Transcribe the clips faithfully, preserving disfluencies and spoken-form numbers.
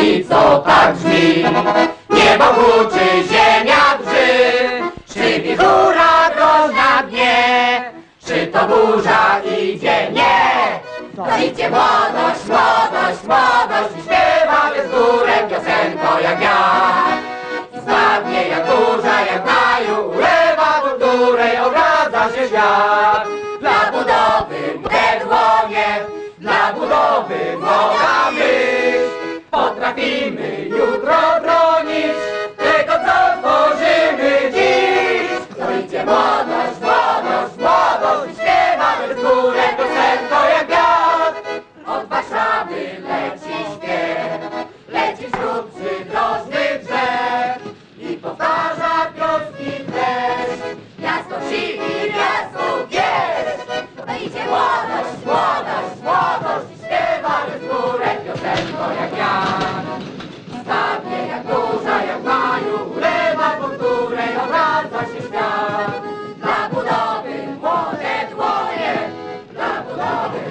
i co tak brzmi? Niebo huczy, ziemia drży, czy wichura groźna dnie, czy to burza idzie? Nie! To idzie młodość, młodość, młodość i śpiewamy z górę piosenko jak wiatr. I spadnie jak burza, jak maju, ulewa, do której odradza się świat. Dla budowy te dłonie, dla budowy moja myśl. Potrafimy jutro bronić tego, co tworzymy dziś. To idzie młodość, młodość, młodość i śpiewamy z górę piosenko jak wiatr. Od Warszawy leci śpiew, leci wśród przydrożnych drzew i powtarza pioski treść. Miasto wsi i miasto wieś. To idzie młodość, młodość, młodość i śpiewamy z górę piosenko jak wiatr. Spadnie jak burza, jak maju, ulewa, po której odradza się świat. Dla budowy młode dłonie, dla budowy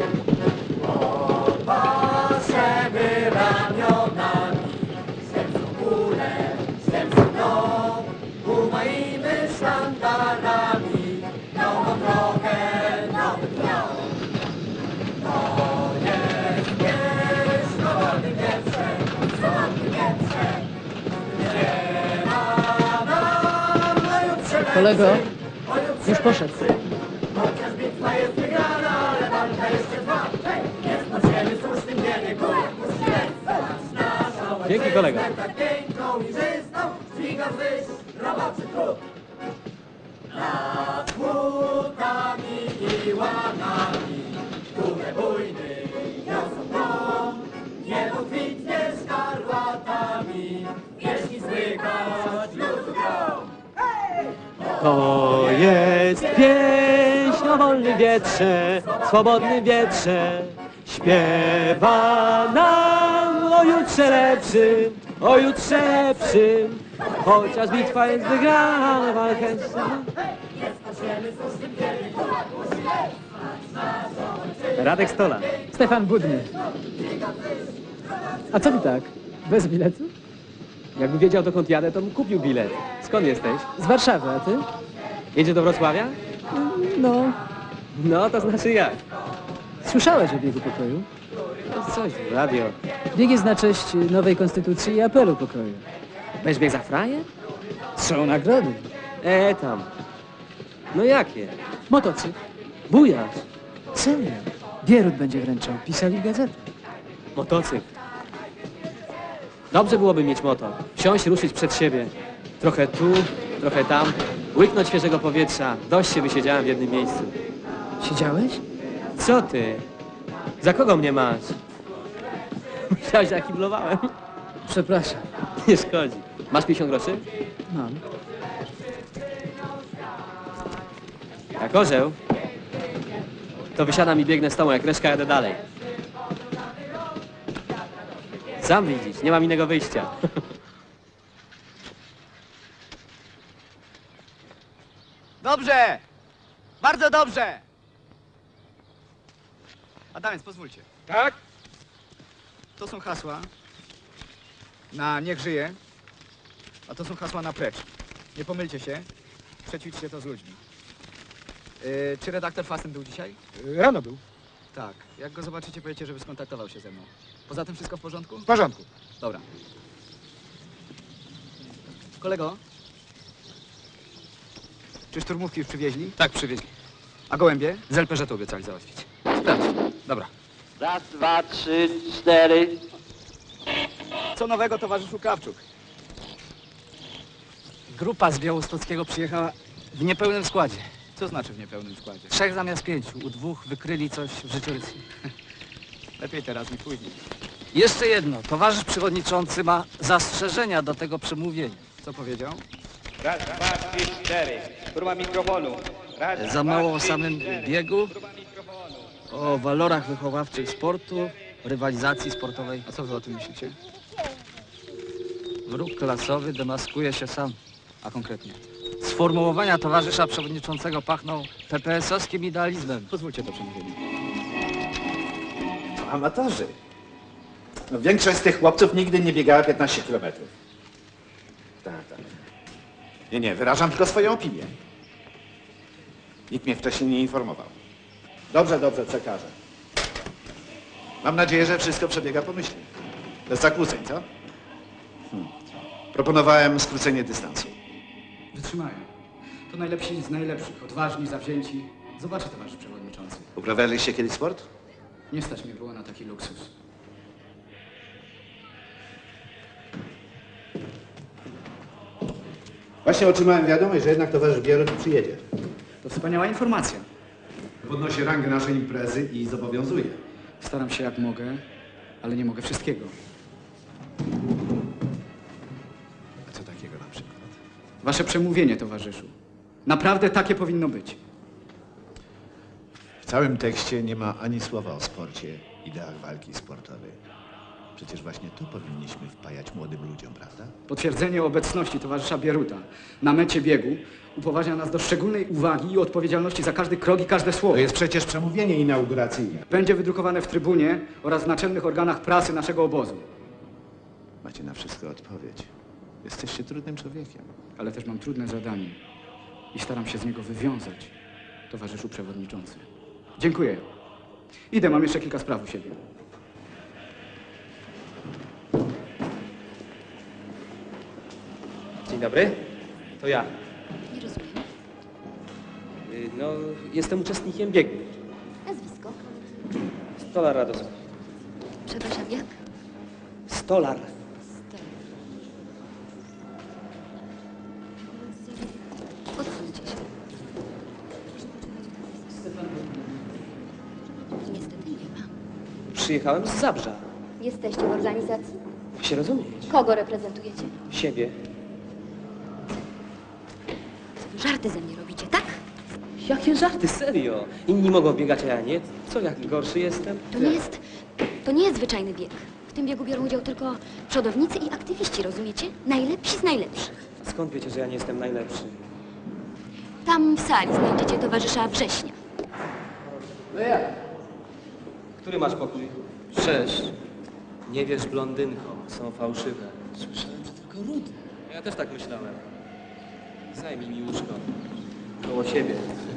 podpatrzemy ramionami. Sercu górę, sercu dom, umaimy sztandarami. Nową drogę, nowy dom. To jest wieś, swobodny wietrze, swobodny wietrze. Śpiewa nam pojutrze. Kolego, już poszedł. Chociaż bitwa jest wygrana, ale walka jeszcze trwa. Nie spoczniemy w słusznym niebie, góry musi lec. Nasza Dzięki, kolego. tak piękną i żystą, dźwiga wyż, roboczy trud. Nad płotami i łanami, górę bujny niosą prom. Niebo kwitnie szkarłatami, wierzchni słychać ludu grom. To jest pieśń o wolnym wietrze, swobodnym wietrze. Śpiewa nam o jutrze lepszym, o jutrze lepszym. Chociaż bitwa jest wygrana, ale walka jest... Radek Stola. Stefan Budny. A co ty tak? Bez biletu? Jakby wiedział, dokąd jadę, to bym kupił bilet. Skąd jesteś? Z Warszawy, a ty? Jedzie do Wrocławia? No, No, to znaczy jak? słyszałeś o biegu pokoju? No coś, radio. Bieg jest na cześć nowej konstytucji i apelu pokoju. Będziesz bieg za fraję? Są nagrody. E, tam. No jakie? Motocykl. Bujasz. Serio. Bierut będzie wręczał. Pisali w gazetach. Motocykl. Dobrze byłoby mieć motor. Wsiąść, ruszyć przed siebie. Trochę tu, trochę tam. Łyknąć świeżego powietrza. Dość się wysiedziałem w jednym miejscu. Siedziałeś? Co ty? Za kogo mnie masz? Myślałeś, że ja kiblowałem? Przepraszam. Nie szkodzi. Masz pięćdziesiąt groszy? Mam. Jak orzeł, to wysiadam i biegnę z tobą, jak reszka jadę dalej. Sam widzisz, nie mam innego wyjścia. Dobrze! Bardzo dobrze! Adamiec, pozwólcie. Tak? To są hasła na niech żyje, a to są hasła na precz. Nie pomylcie się, przećwiczcie to z ludźmi. Yy, czy redaktor Fasten był dzisiaj? Rano był. Tak. Jak go zobaczycie, powiecie, żeby skontaktował się ze mną. Poza tym wszystko w porządku? W porządku. Dobra. Kolego? Czy szturmówki już przywieźli? Tak, przywieźli. A gołębie? Z el pe zet u obiecali załatwić. Sprawdź. Dobra. Raz, dwa, trzy, cztery. Co nowego, towarzyszu Krawczuk? Grupa z Białostockiego przyjechała w niepełnym składzie. Co znaczy w niepełnym składzie? Trzech zamiast pięciu. U dwóch wykryli coś w życiorysach. Lepiej teraz niż później. Jeszcze jedno. Towarzysz przewodniczący ma zastrzeżenia do tego przemówienia. Co powiedział? Raz, dwa, trzy, cztery. Próba mikrofonu. Raz, Za dwa, mało o trzy, samym cztery. biegu, Próba mikrofonu. o walorach wychowawczych sportu, rywalizacji sportowej. A co wy o tym myślicie? Wróg klasowy demaskuje się sam. A konkretnie? Sformułowania towarzysza przewodniczącego pachną pe pe esowskim idealizmem. Pozwólcie to przemówienie. To amatorzy. No, większość z tych chłopców nigdy nie biegała piętnaście kilometrów. Tak, tak. Nie, nie, wyrażam tylko swoją opinię. Nikt mnie wcześniej nie informował. Dobrze, dobrze, przekażę. Mam nadzieję, że wszystko przebiega pomyślnie. Bez zakłóceń, co? Hmm. Proponowałem skrócenie dystansu. Wytrzymają. To najlepsi z najlepszych, odważni, zawzięci. Zobaczy, towarzysz przewodniczący. Uprawialiście kiedyś sport? Nie stać mnie było na taki luksus. Właśnie otrzymałem wiadomość, że jednak towarzysz Bierut przyjedzie. To wspaniała informacja. Podnosi rangę naszej imprezy i zobowiązuje. Staram się jak mogę, ale nie mogę wszystkiego. A co takiego na przykład? Wasze przemówienie, towarzyszu. Naprawdę takie powinno być. W całym tekście nie ma ani słowa o sporcie, ideach walki sportowej. Przecież właśnie to powinniśmy wpajać młodym ludziom, prawda? Potwierdzenie obecności towarzysza Bieruta na mecie biegu upoważnia nas do szczególnej uwagi i odpowiedzialności za każdy krok i każde słowo. To jest przecież przemówienie inauguracyjne. Będzie wydrukowane w trybunie oraz w naczelnych organach prasy naszego obozu. Macie na wszystko odpowiedź. Jesteście trudnym człowiekiem. Ale też mam trudne zadanie i staram się z niego wywiązać, towarzyszu przewodniczący. Dziękuję. Idę, mam jeszcze kilka spraw u siebie. Dzień dobry, to ja. Nie rozumiem. Y, No, jestem uczestnikiem biegu. Nazwisko? Stolar Radosław. Przepraszam, jak? Stolar. Odsuńcie się. Niestety nie ma. Przyjechałem z Zabrza. Jesteście w organizacji? Ma się rozumieć. Kogo reprezentujecie? Siebie. Żarty ze mnie robicie, tak? Jakie żarty, serio? Inni mogą biegać, a ja nie? Co, jak gorszy jestem? To nie jest... To nie jest zwyczajny bieg. W tym biegu biorą udział tylko przodownicy i aktywiści, rozumiecie? Najlepsi z najlepszych. A skąd wiecie, że ja nie jestem najlepszy? Tam w sali znajdziecie towarzysza Września. No jak? Który masz pokój? Sześć. Nie wiesz, blondynko, są fałszywe. Słyszałem, że tylko rudy. Ja też tak myślałem. Zajmij mi łóżko. Koło siebie.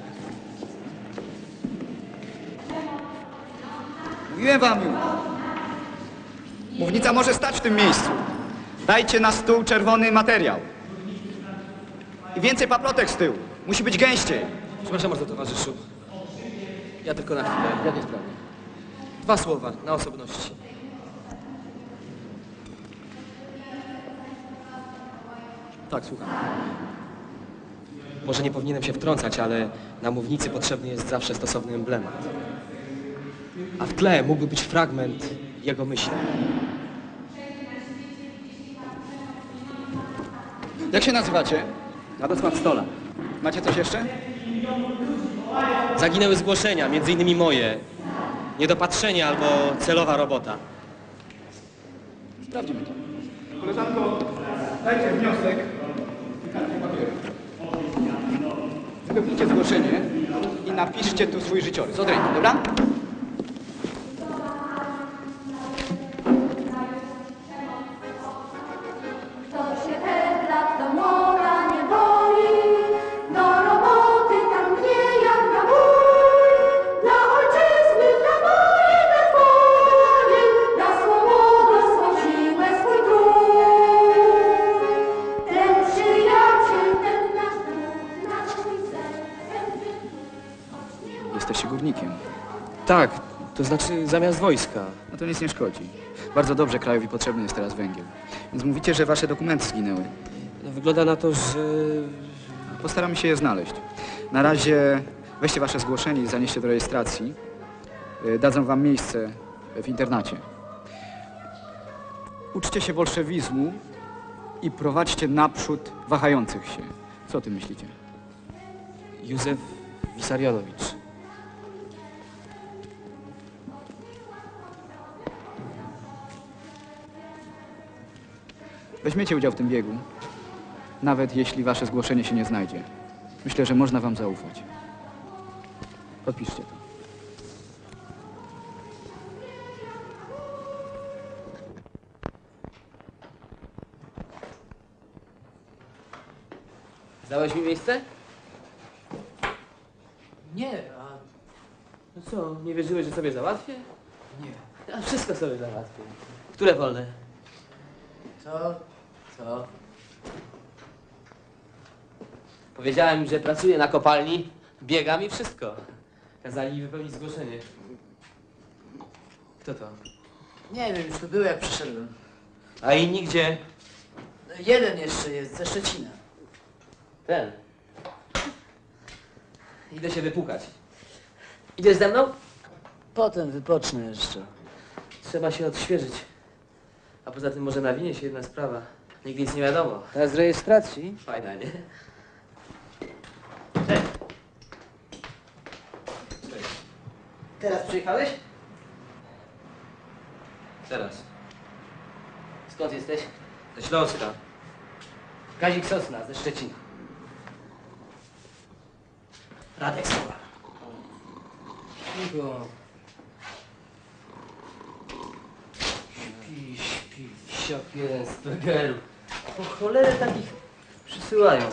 Mówiłem wam już. Mównica może stać w tym miejscu. Dajcie na stół czerwony materiał. I więcej paplotek z tyłu. Musi być gęściej. Przepraszam bardzo, towarzyszu. Ja tylko na chwilę. Jakie sprawy? Dwa słowa, na osobności. Tak, słucham. Może nie powinienem się wtrącać, ale na mównicy potrzebny jest zawsze stosowny emblemat. A w tle mógłby być fragment jego myśli. Jak się nazywacie? Radosław Stolar. Macie coś jeszcze? Zaginęły zgłoszenia, między innymi moje. Niedopatrzenie albo celowa robota. Sprawdźmy to. Koleżanko, dajcie wniosek. Wypełnijcie zgłoszenie i napiszcie tu swój życiorys. Od ręki, dobra? Kto się lat do mora nie boi, do roboty tam nie jak na bój. Dla ojczyzny, dla mojej, dla twojej, dla swobody, swą siłę, swój trud. Ten przyjaciel, ten nasz Bóg, nasz swój sen, ten wytwór. Jesteście górnikiem. Tak, to znaczy zamiast wojska. No to nic nie szkodzi. Bardzo dobrze krajowi potrzebny jest teraz węgiel. Więc mówicie, że wasze dokumenty zginęły. No, wygląda na to, że... Postaramy się je znaleźć. Na razie weźcie wasze zgłoszenie i zanieście do rejestracji. Y, Dadzą wam miejsce w internacie. Uczcie się bolszewizmu i prowadźcie naprzód wahających się. Co o tym myślicie? Józef Wisarionowicz. Weźmiecie udział w tym biegu, nawet jeśli wasze zgłoszenie się nie znajdzie. Myślę, że można wam zaufać. Podpiszcie to. Dałeś mi miejsce? Nie, a No co, nie wierzyłeś, że sobie załatwię? nie. Ja wszystko sobie załatwię. Które wolne? To... Co? Powiedziałem im, że pracuję na kopalni, biegam i wszystko. Kazali mi wypełnić zgłoszenie. Kto to? Nie wiem, już to było jak przyszedłem. A inni gdzie? Jeden jeszcze jest, ze Szczecina. Ten. Idę się wypukać. Idziesz ze mną? Potem wypocznę jeszcze. Trzeba się odświeżyć. A poza tym może nawinie się jedna sprawa. Nigdy nic nie wiadomo. A z rejestracji? Fajna, nie? Cześć. Cześć. Teraz przyjechałeś? Teraz. Skąd jesteś? Ze Śląska. Kazik Sosna, ze Szczecina. Radek Sowa. Cicho. Śpi, śpi, wsiak jeden z pegerów. Po cholerę takich przysyłają.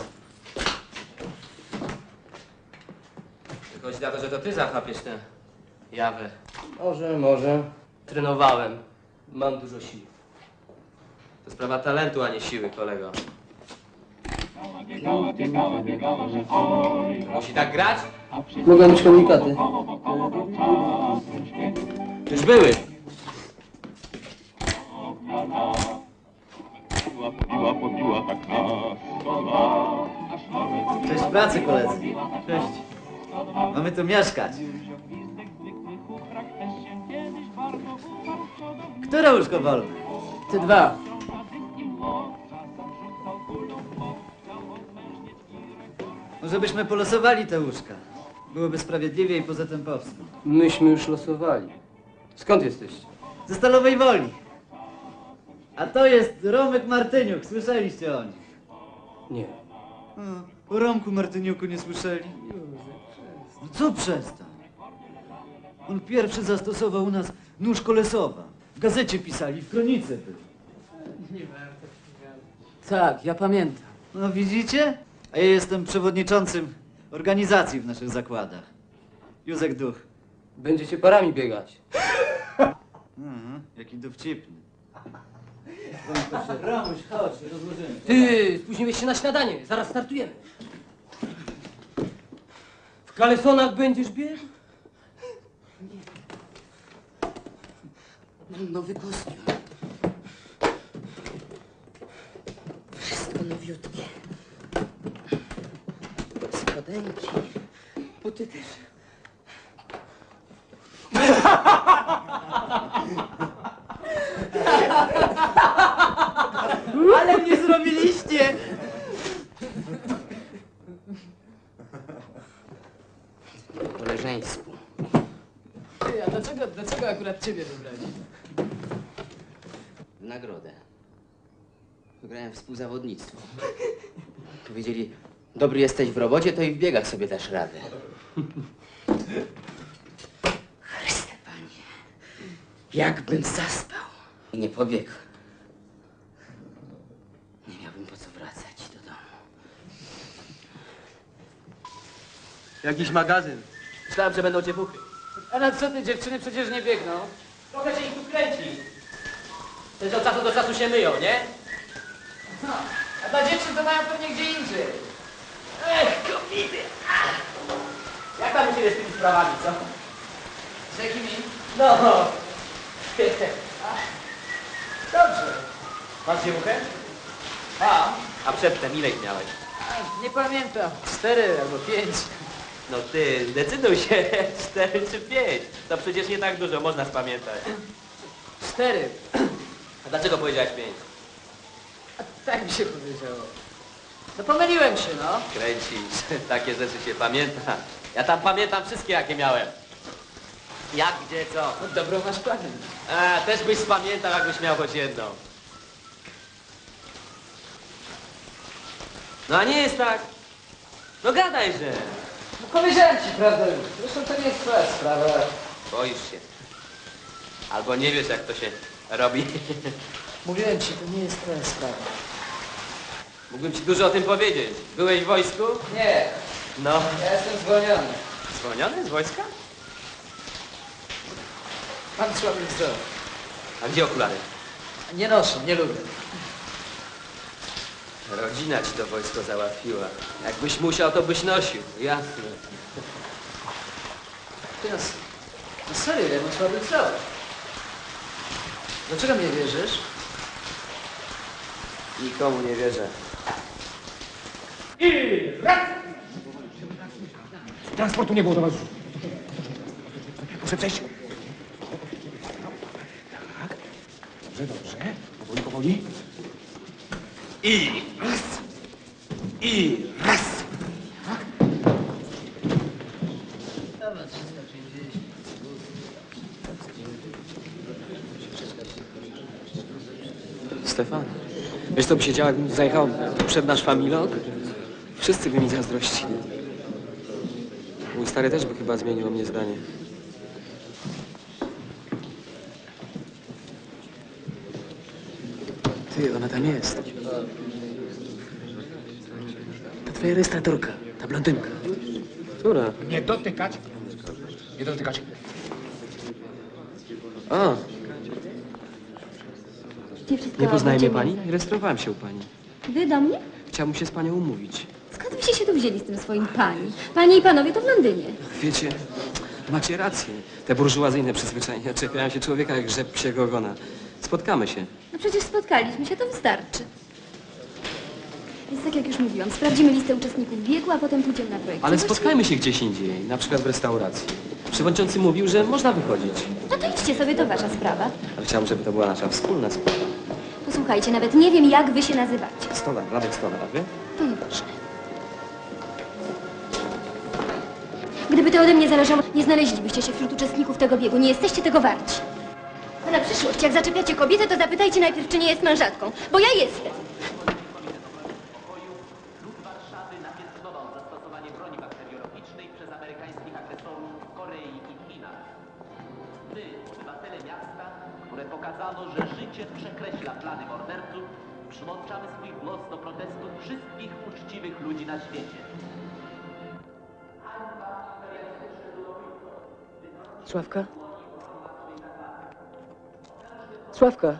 Wychodzi na to, że to ty zachapiesz tę jawę. Może, może. Trenowałem. Mam dużo sił. To sprawa talentu, a nie siły, kolego. Musi tak grać? Mogę mieć komunikaty. Już były. Cześć pracy, koledzy. Cześć. Mamy tu mieszkać. Które łóżko wolne? Te dwa. Może byśmy polosowali te łóżka. Byłoby sprawiedliwie i poza tym powsko. Myśmy już losowali. Skąd jesteście? Ze Stalowej Woli. A to jest Romek Martyniuk. Słyszeliście o nim? Nie. O, o Romku Martyniuku nie słyszeli? No co przestań? On pierwszy zastosował u nas nóż kolesowa. W gazecie pisali, w kronice był. Tak, ja pamiętam. No widzicie? A ja jestem przewodniczącym organizacji w naszych zakładach. Józek Duch. Będziecie parami biegać. Mhm, jaki dowcipny. Romuś, chodź, rozłożymy. Ty, spóźniłeś się na śniadanie. Zaraz startujemy. W kalesonach będziesz biegł? Mam nowy kostium. Wszystko nowiutkie. Spodenki. Buty też. Ale mnie zrobiliście! Koleżeństwu. Ty, a dlaczego, dlaczego akurat ciebie wybrali? W nagrodę. Wygrałem współzawodnictwo. Powiedzieli, dobry jesteś w robocie, to i w biegach sobie dasz radę. Chryste Panie, jakbym zaspał. I nie pobiegł. Nie miałbym po co wracać do domu. Jakiś magazyn. Myślałem, że będą ciepłuchy. A na co ty, dziewczyny przecież nie biegną? Trochę się ich tu kręci. Też od czasu do czasu się myją, nie? No, a dla dziewczyn to mają pewnie gdzie indziej. Ech, kobiety! Jak tam u ciebie z tymi sprawami, co? Z jakimi? No. Dobrze. Masz dziewuchę? A? A przedtem ile ich miałeś? A, nie pamiętam. Cztery albo pięć. No ty, zdecyduj się, cztery czy pięć. To przecież nie tak dużo, można spamiętać. Cztery. A dlaczego powiedziałeś pięć? A tak mi się powiedziało. No pomyliłem się, no. Kręcisz, takie rzeczy się pamięta. Ja tam pamiętam wszystkie, jakie miałem. Jak, gdzie, co. No dobrą masz pamięć. A, też byś spamiętał, jakbyś miał choć jedną. No a nie jest tak. No gadajże. No powiedziałem ci prawdę już. Zresztą to nie jest twoja sprawa. Boisz się. Albo nie wiesz, jak to się robi. Mówiłem ci, to nie jest twoja sprawa. Mógłbym ci dużo o tym powiedzieć. Byłeś w wojsku? Nie, No. ja jestem zwolniony. Zwolniony z wojska? Mam słaby wzrok. A gdzie okulary? Nie noszę, nie lubię. Rodzina ci to wojsko załatwiła. Jakbyś musiał, to byś nosił. Jasne. Ty no, no serio, ja mam słaby wzrok. Dlaczego mnie wierzysz? Nikomu nie wierzę. Transportu nie było, towarzyszu. Muszę przejść. Tak. Dobrze, dobrze. Powoli, powoli. I raz. I raz. Stefan, wiesz co by się działo, jakbym zajechał przed nasz familok? Wszyscy by mi zazdrościli. Mój stary też by chyba zmienił o mnie zdanie. Ty, ona tam jest. Ta twoja rejestratorka, ta blondynka. Która? Nie dotykać. Nie dotykać. A, Gdzie wszystko nie poznaje mnie będziemy- pani? Rejestrowałem się u pani. Wy do mnie? Chciałbym się z panią umówić. Skąd byście się tu wzięli z tym swoim pani? Panie i panowie to w Londynie. Wiecie, macie rację. Te burżuazyjne przyzwyczajenia czepiają się człowieka jak rzep psiego ogona. Spotkamy się. No przecież spotkaliśmy się, to wystarczy. Więc tak jak już mówiłam, sprawdzimy listę uczestników biegu, a potem pójdziemy na projekt. Ale spotkajmy się gdzieś indziej, na przykład w restauracji. Przewodniczący mówił, że można wychodzić. No to idźcie sobie, to wasza sprawa. Ale chciałbym, żeby to była nasza wspólna sprawa. Posłuchajcie, nawet nie wiem, jak wy się nazywacie. Stolar, Radek Stolar, wie? To nieważne. Gdyby to ode mnie zależało, nie znaleźlibyście się wśród uczestników tego biegu. Nie jesteście tego warci. A na przyszłość, jak zaczepiacie kobietę, to zapytajcie najpierw, czy nie jest mężatką. Bo ja jestem. Zastosowanie broni bakteriologicznej przez amerykańskich agresorów w Korei i Chinach. My, obywatele miasta, które pokazano, że życie przekreśla plany morderców, przyłączamy swój głos do protestu wszystkich uczciwych ludzi na świecie. Sławka? Sławka?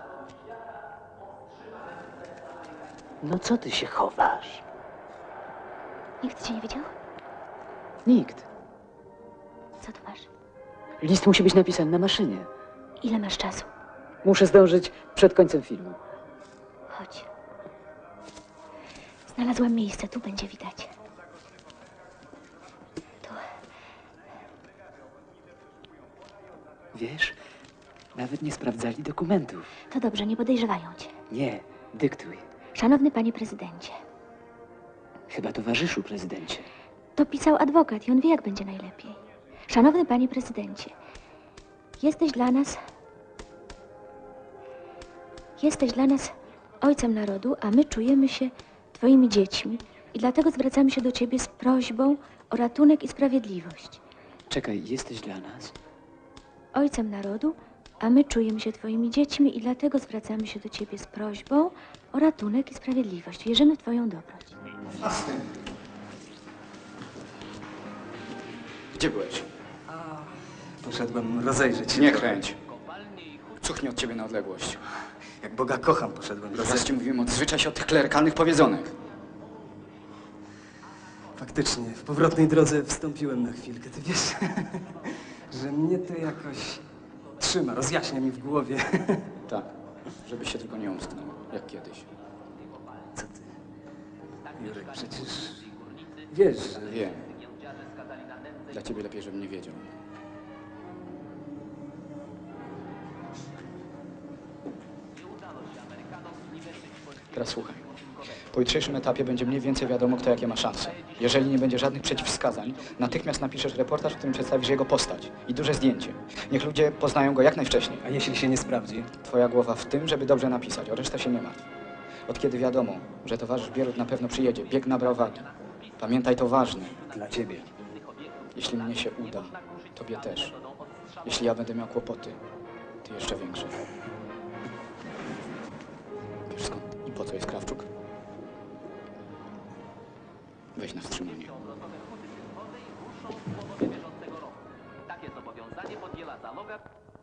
No co ty się chowasz? Nikt cię nie widział? Nikt. Co tu masz? List musi być napisany na maszynie. Ile masz czasu? Muszę zdążyć przed końcem filmu. Chodź. Znalazłam miejsce, tu będzie widać. Tu. Wiesz, nawet nie sprawdzali dokumentów. To dobrze, nie podejrzewają cię. Nie, dyktuj. Szanowny panie prezydencie, Chyba towarzyszu prezydencie. to pisał adwokat i on wie, jak będzie najlepiej. Szanowny panie prezydencie, jesteś dla nas... Jesteś dla nas ojcem narodu, a my czujemy się twoimi dziećmi i dlatego zwracamy się do ciebie z prośbą o ratunek i sprawiedliwość. Czekaj, jesteś dla nas? Ojcem narodu, a my czujemy się twoimi dziećmi i dlatego zwracamy się do ciebie z prośbą o ratunek i sprawiedliwość. Wierzymy w twoją dobroć. Gdzie byłeś? Poszedłem rozejrzeć się. Nie kręć. Cuchnie od ciebie na odległość. Jak Boga kocham, poszedłem Raz ci mówiłem, odzwyczaj się od tych klerykalnych powiedzonek. Faktycznie, w powrotnej drodze wstąpiłem na chwilkę. Ty wiesz, że mnie to jakoś trzyma, rozjaśnia mi w głowie. Tak, żebyś się tylko nie omsknął, jak kiedyś. Co ty? Jurek, przecież wiesz, że... Wiem. Dla ciebie lepiej, żebym nie wiedział. Teraz słuchaj. Po jutrzejszym etapie będzie mniej więcej wiadomo, kto jakie ma szanse. Jeżeli nie będzie żadnych przeciwwskazań, natychmiast napiszesz reportaż, w którym przedstawisz jego postać i duże zdjęcie. Niech ludzie poznają go jak najwcześniej. A jeśli się nie sprawdzi? Twoja głowa w tym, żeby dobrze napisać, o resztę się nie martw. Od kiedy wiadomo, że towarzysz Bierut na pewno przyjedzie, bieg nabrał wagi. Pamiętaj, to ważne. Dla ciebie. Jeśli mnie się uda, tobie też. Jeśli ja będę miał kłopoty, ty jeszcze większe. Wiesz skąd i po co jest Krawczuk? Weź na wstrzymanie. Takie zobowiązanie podjęła załoga.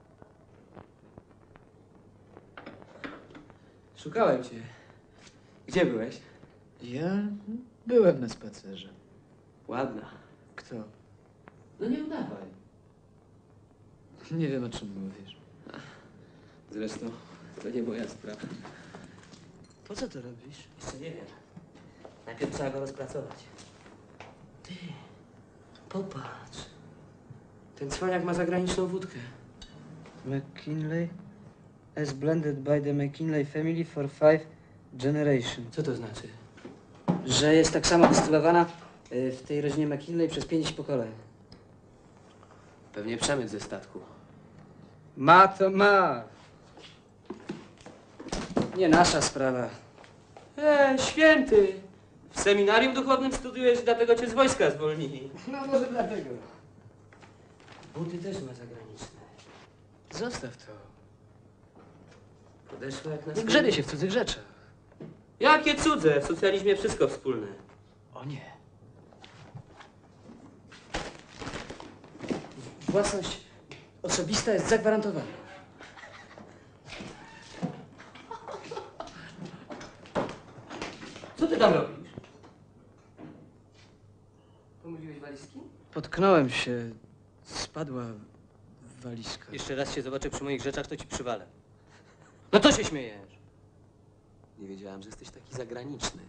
Szukałem cię. Gdzie byłeś? Ja byłem na spacerze. Ładna. Kto? No nie udawaj. Nie wiem, o czym mówisz. Zresztą to nie moja sprawa. Po co to robisz? Jeszcze nie wiem. Najpierw trzeba go rozpracować. Ty, popatrz. Ten cwaniak ma zagraniczną wódkę. McKinley as blended by the McKinley family for five generations. Co to znaczy? Że jest tak samo dystylowana y, w tej rodzinie McKinley przez pięć pokoleń. Pewnie przemyt ze statku. Ma to ma. Nie nasza sprawa. E, święty! W seminarium duchownym studiujesz, dlatego cię z wojska zwolnili. No może dlatego. Buty też ma zagraniczne. Zostaw to. Podeszła jak na Nie grzebie się w cudzych rzeczach. Jakie cudze? W socjalizmie wszystko wspólne. O nie. Własność osobista jest zagwarantowana. Co ty tam robisz? Pomyliłeś walizki? Potknąłem się. Spadła walizka. Jeszcze raz się zobaczę przy moich rzeczach, to ci przywalę. No to się śmiejesz. Nie wiedziałam, że jesteś taki zagraniczny.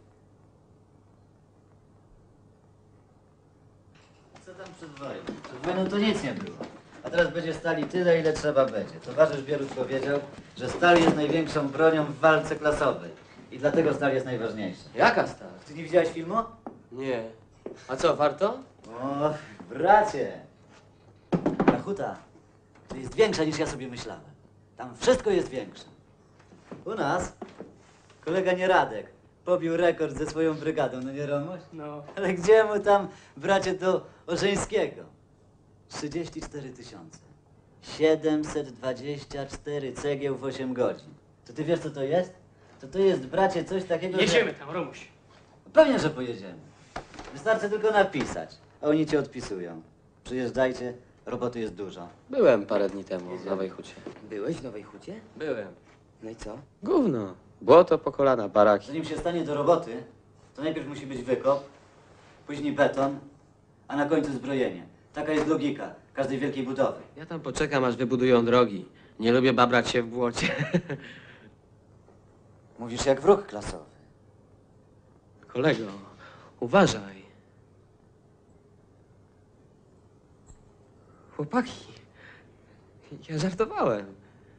Co tam przed wojną? Przed wojną to nic nie było. A teraz będzie stali tyle, ile trzeba będzie. Towarzysz Bierusz powiedział, że stal jest największą bronią w walce klasowej. I dlatego stal jest najważniejsza. Jaka stal? Ty nie widziałeś filmu? Nie. A co, warto? O, bracie! Ta huta to jest większa niż ja sobie myślałem. Tam wszystko jest większe. U nas kolega Nieradek pobił rekord ze swoją brygadą, no nie Romuś? No. Ale gdzie mu tam, bracie, do Orzeńskiego? trzydzieści cztery tysiące. siedemset dwadzieścia cztery cegieł w osiem godzin. To ty wiesz, co to jest? To to jest, bracie, coś takiego, Jedziemy że... tam, Romuś. Pewnie, że pojedziemy. Wystarczy tylko napisać, a oni cię odpisują. Przyjeżdżajcie, roboty jest dużo. Byłem parę dni temu w Nowej Hucie. Byłeś w Nowej Hucie? Byłem. No i co? Gówno. Błoto po kolana, baraki. Zanim się stanie do roboty, to najpierw musi być wykop, później beton, a na końcu zbrojenie. Taka jest logika każdej wielkiej budowy. Ja tam poczekam, aż wybudują drogi. Nie lubię babrać się w błocie. Mówisz jak wróg klasowy. Kolego, uważaj. Chłopaki, ja żartowałem.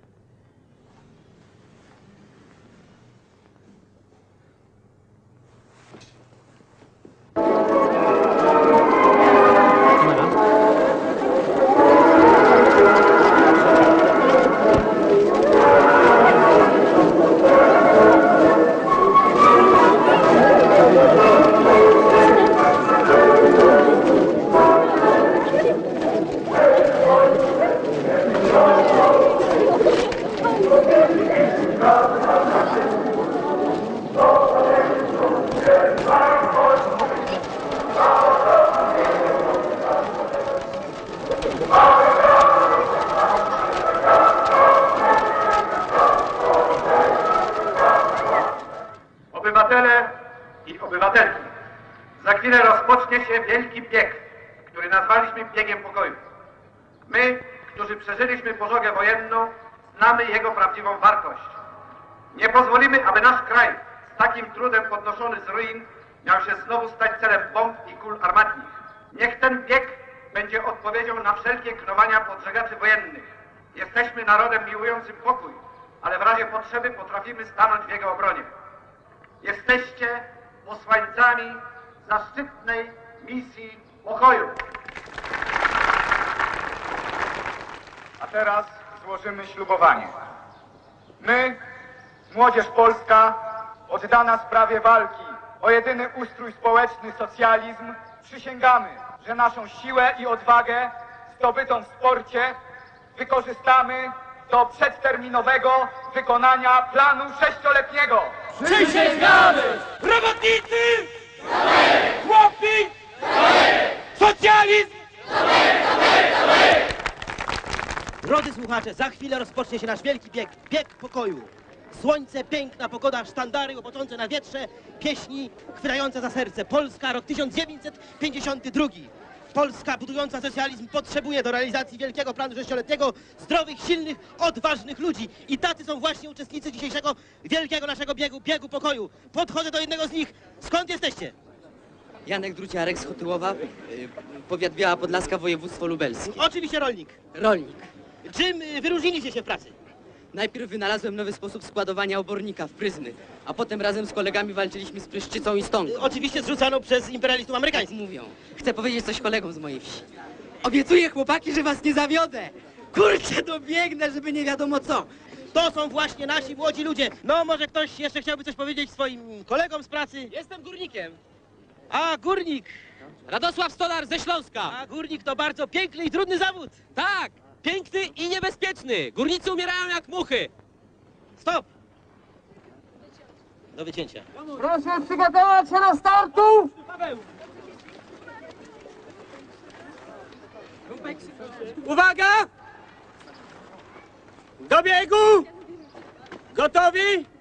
Obywatele i obywatelki, za chwilę rozpocznie się wielki bieg, który nazwaliśmy biegiem pokoju. My, którzy przeżyliśmy pożogę wojenną, znamy jego prawdziwą wartość. Nie pozwolimy, aby nasz kraj, z takim trudem podnoszony z ruin, miał się znowu stać celem bomb i kul armatnich. Niech ten bieg będzie odpowiedzią na wszelkie knowania podżegaczy wojennych. Jesteśmy narodem miłującym pokój, ale w razie potrzeby potrafimy stanąć w jego obronie. Jesteście posłańcami zaszczytnej misji pokoju. A teraz złożymy ślubowanie. My, młodzież polska, oddana sprawie walki o jedyny ustrój społeczny, socjalizm, przysięgamy, że naszą siłę i odwagę zdobytą w sporcie wykorzystamy do przedterminowego wykonania planu sześcioletniego. Przysięgamy! Robotnicy Chłopi! Socjalizm! Drodzy słuchacze, za chwilę rozpocznie się nasz wielki bieg, bieg pokoju. Słońce, piękna pogoda, sztandary łopoczące na wietrze, pieśni chwytające za serce. Polska, rok tysiąc dziewięćset pięćdziesiąty drugi. Polska budująca socjalizm potrzebuje do realizacji wielkiego planu sześcioletniego zdrowych, silnych, odważnych ludzi. I tacy są właśnie uczestnicy dzisiejszego wielkiego naszego biegu, biegu pokoju. Podchodzę do jednego z nich. Skąd jesteście? Janek Druciarek z Chotyłowa, y, powiat Biała Podlaska, województwo lubelskie. Oczywiście rolnik. Rolnik. Czym y, wyróżniliście się w pracy? Najpierw wynalazłem nowy sposób składowania obornika w pryzmy, a potem razem z kolegami walczyliśmy z pryszczycą i stonką. Oczywiście zrzucaną przez imperialistów amerykańskich. Tak mówią. Chcę powiedzieć coś kolegom z mojej wsi. Obiecuję, chłopaki, że was nie zawiodę. Kurczę, dobiegnę, żeby nie wiadomo co. To są właśnie nasi młodzi ludzie. No, może ktoś jeszcze chciałby coś powiedzieć swoim kolegom z pracy? Jestem górnikiem. A, górnik. Radosław Stolar ze Śląska. A, górnik to bardzo piękny i trudny zawód. Tak, piękny i niebezpieczny. Górnicy umierają jak muchy. Stop. Do wycięcia. Proszę przygotować się do startu! Uwaga! Do biegu! Gotowi?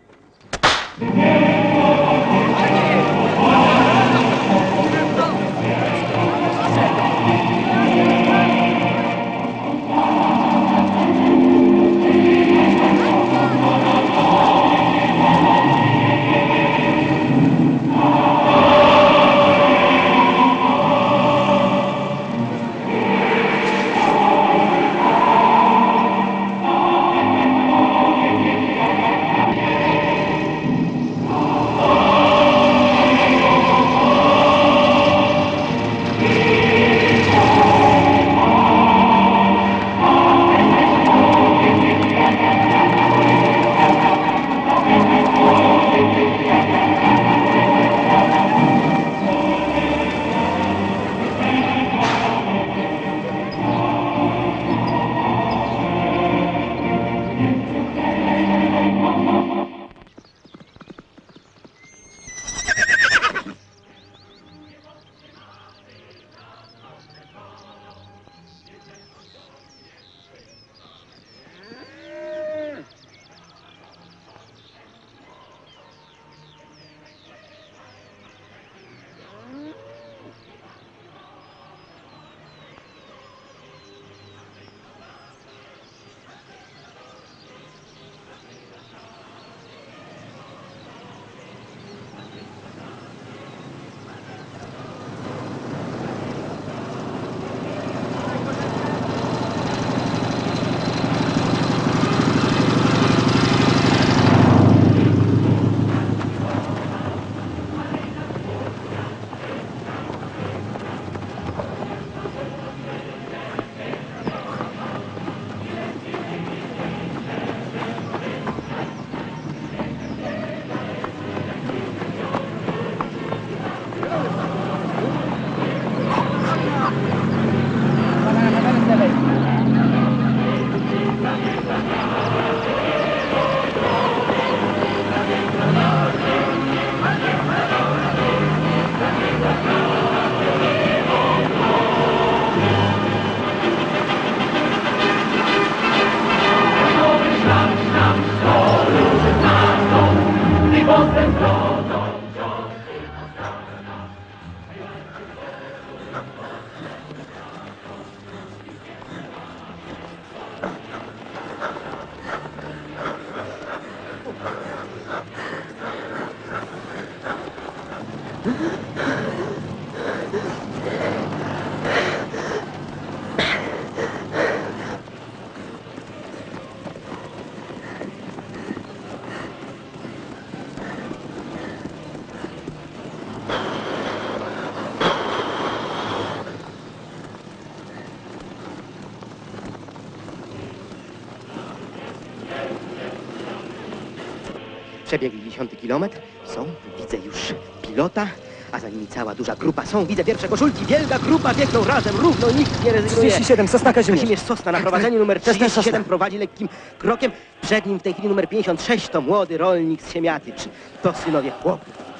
Przebiegli dziesiąty kilometr. Są, widzę już pilota, a za nimi cała duża grupa. Są, widzę pierwsze koszulki. Wielka grupa, biegną razem, równo, nikt nie rezygnuje. trzydzieści siedem, Sosna Kazimierz. Kazimierz Sosna na prowadzeniu numer trzydzieści siedem prowadzi lekkim krokiem. Przed nim w tej chwili numer pięćdziesiąt sześć to młody rolnik z Siemiaty. Czy to synowie chłopów?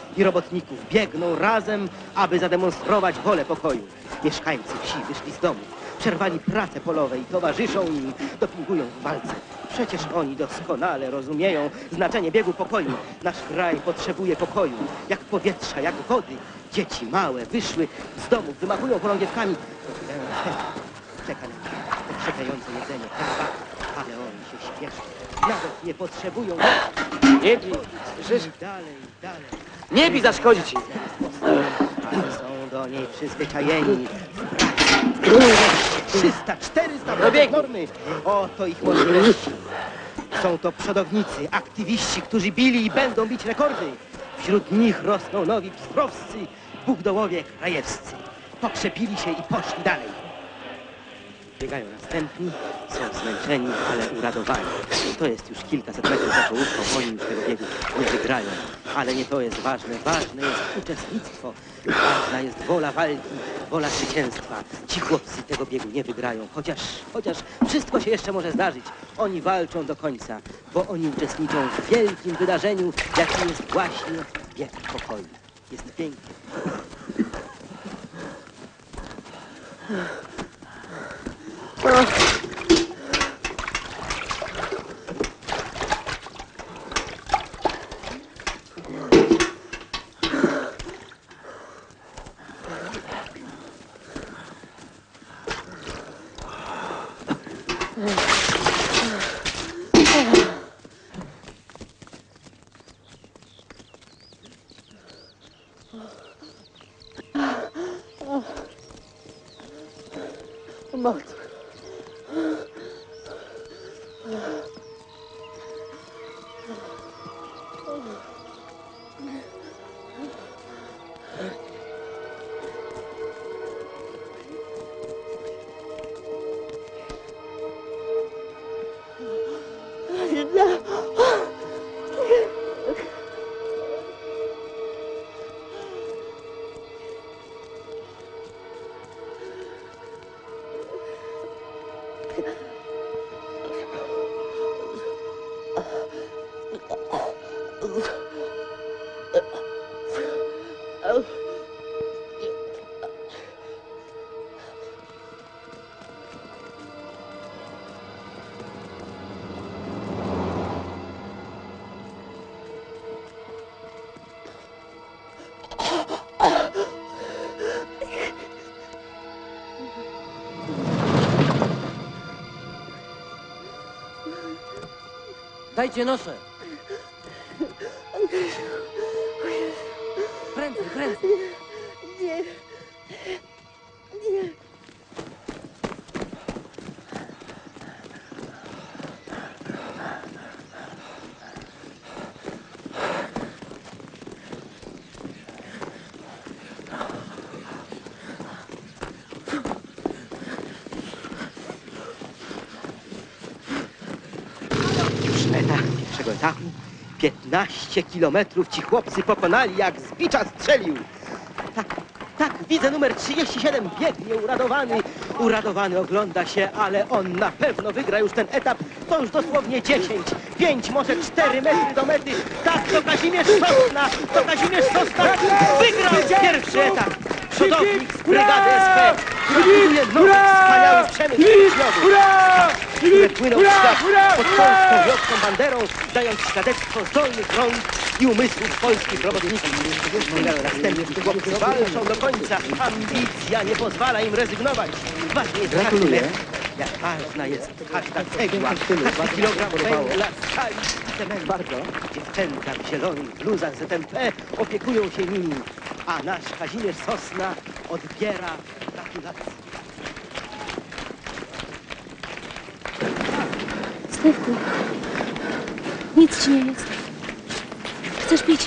i robotników biegną razem, aby zademonstrować wolę pokoju. Mieszkańcy wsi wyszli z domu, przerwali pracę polowe i towarzyszą im, dopingują w walce. Przecież oni doskonale rozumieją znaczenie biegu pokoju. Nasz kraj potrzebuje pokoju, jak powietrza, jak wody. Dzieci małe wyszły z domów, wymachują chorągiewkami. Dotykają chleb, czeka na nich odczekające jedzenie, herbatę, ale oni się śpieszą. Nawet nie potrzebują... Nie bij, słyszysz? Dalej, dalej. Nie bij, zaszkodzi ci. Ale są do niej przyzwyczajeni. trzysta, czterysta Dobiegnij. normy. Oto ich możliwości. Są to przodownicy, aktywiści, którzy bili i będą bić rekordy. Wśród nich rosną nowi pstrowscy, bugdołowie krajewscy. Pokrzepili się i poszli dalej. Biegają następni, są zmęczeni, ale uradowani. To jest już kilkaset metrów za czołówką, oni już tego biegu nie wygrają. Ale nie to jest ważne, ważne jest uczestnictwo. Ważna jest wola walki, wola zwycięstwa. Ci chłopcy tego biegu nie wygrają, chociaż, chociaż wszystko się jeszcze może zdarzyć. Oni walczą do końca, bo oni uczestniczą w wielkim wydarzeniu, jakim jest właśnie bieg pokoju. Jest piękny. Matko. Dajcie noszę. Prędzej, prędzej. Nie. Nie. Etap pierwszego etapu. piętnaście kilometrów ci chłopcy pokonali, jak z bicza strzelił. Tak, tak, widzę numer trzydzieści siedem, biegnie uradowany. Uradowany ogląda się, ale on na pewno wygra już ten etap. To już dosłownie dziesięć, pięć, może cztery metry do mety. Tak, to Kazimierz Sosna, to Kazimierz Sosna wygrał pierwszy etap. Przodownik z brygady S P, który buduje nowy, wspaniały przemysł myślowy. Które płyną w świat pod polską wioską banderą, dając świadectwo zdolnych rąk i umysłów polskich robotników. Następni chłopcy walczą do końca. Ambicja nie pozwala im rezygnować. Ważny jest każdy metr. Jak ważna jest każda cegła, każdy kilogram węgla, stali i cementu. Bardzo. Dziewczęta w zielonych bluzach Z M P opiekują się nimi, a nasz Kazimierz Sosna odbiera gratulacje. Stefku, nic ci nie jest. Chcesz pić?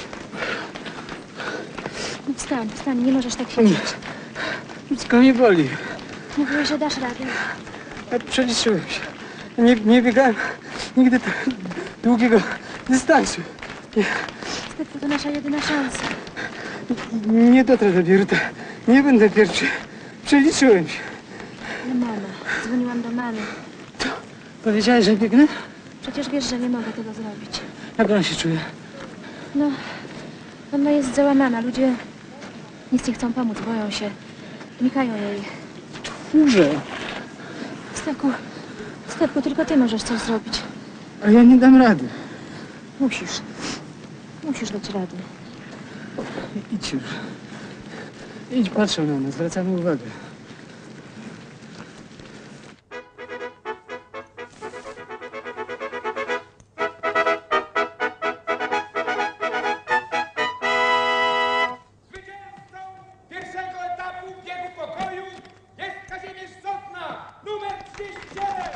No wstań, wstań, nie możesz tak siedzieć. Wszystko mnie boli. Mówiłeś, że dasz radę. Ja przeliczyłem się. Nie, nie biegałem nigdy tak długiego dystansu. Nie, Stefku, to nasza jedyna szansa. nie dotrę do Bieruta. Nie będę pierwszy. Przeliczyłem się. No mama, dzwoniłam do mamy. Powiedziałeś, że biegnę? Przecież wiesz, że nie mogę tego zrobić. Jak ona się czuje? No, Panna jest załamana. Ludzie nic nie chcą pomóc, boją się. Unikają jej. Tchórze, Stefku, Stefku, tylko ty możesz coś zrobić. a ja nie dam rady. Musisz. Musisz dać rady. Idź już. Idź, patrzą na nas, zwracamy uwagę. Pierwszego etapu biegu pokoju jest Kazimierz Sosna, numer trzydzieści siedem.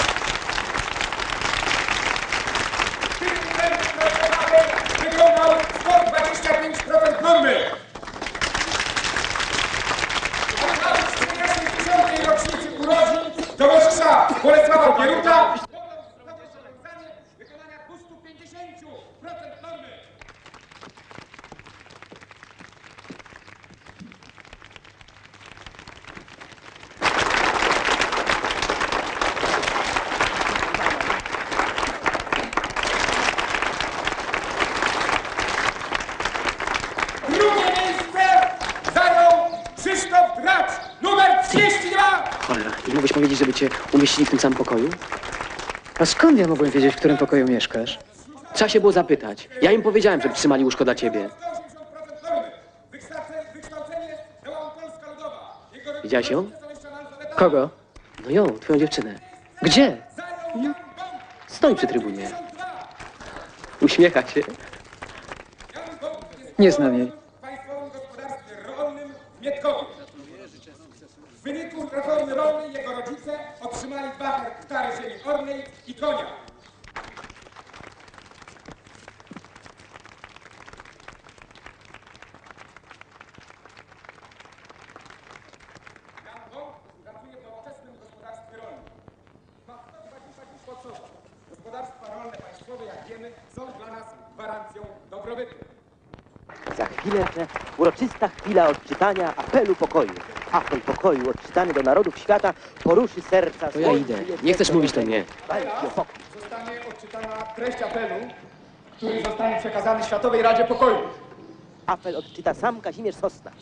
Tym razem wykonał sto dwadzieścia pięć procent normy. A z sześćdziesiątej rocznicy urodzin towarzysza Bolesława Bieruta wykonania dwieście pięćdziesiąt procent normy. Drugie miejsce zajął Krzysztof Dracz, numer trzydzieści dwa. Cholera, nie mogłeś powiedzieć, żeby cię umieścili w tym samym pokoju? A skąd ja mogłem wiedzieć, w którym pokoju mieszkasz? Trzeba się było zapytać. Ja im powiedziałem, żeby trzymali łóżko dla ciebie. Wykształcenie zdołała Polska Ludowa. Jego Widziałeś ją? Kogo? No ją, twoją dziewczynę. Gdzie? No, stoi przy trybunie. Uśmiecha się. Nie znam jej. w Państwowym Gospodarstwie Rolnym w Mietkowie. W wyniku reformy rolnej jego rodzice otrzymali dwa hektary ziemi ornej i konia. Jan Bąk pracuje w nowoczesnym gospodarstwie rolnym. Ma sto dwadzieścia dni podstawowe. Gospodarstwa rolne państwowe, jak wiemy, są dla nas gwarancją dobrobytu. Za chwilę uroczysta chwila odczytania apelu pokoju. Apel pokoju odczytany do narodów świata poruszy serca... To ja idę. Nie chcesz mówić, to nie. Zostanie odczytana treść apelu, który zostanie przekazany Światowej Radzie Pokoju. Apel odczyta sam Kazimierz Sosna.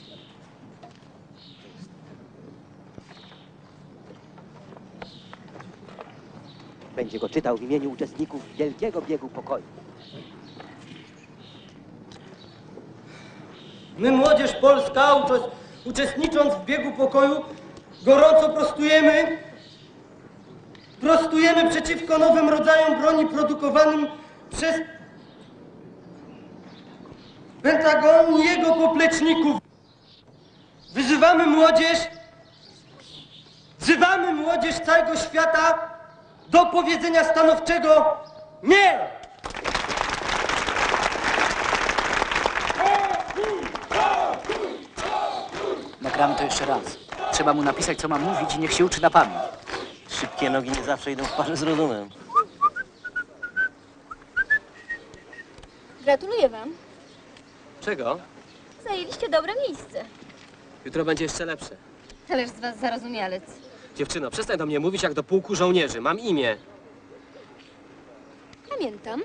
Będzie go czytał w imieniu uczestników Wielkiego Biegu Pokoju. My, młodzież polska, uczes- uczestnicząc w biegu pokoju, gorąco prostujemy, prostujemy przeciwko nowym rodzajom broni produkowanym przez Pentagon i jego popleczników. Wyzywamy młodzież, wzywamy młodzież całego świata do powiedzenia stanowczego nie! Nagramy to jeszcze raz. Trzeba mu napisać, co ma mówić i niech się uczy na pamięć. Szybkie nogi nie zawsze idą w parze z rozumem. Gratuluję wam. Czego? Zajęliście dobre miejsce. Jutro będzie jeszcze lepsze. Ależ z was zarozumialec. Dziewczyno, przestań do mnie mówić jak do pułku żołnierzy. Mam imię. Pamiętam.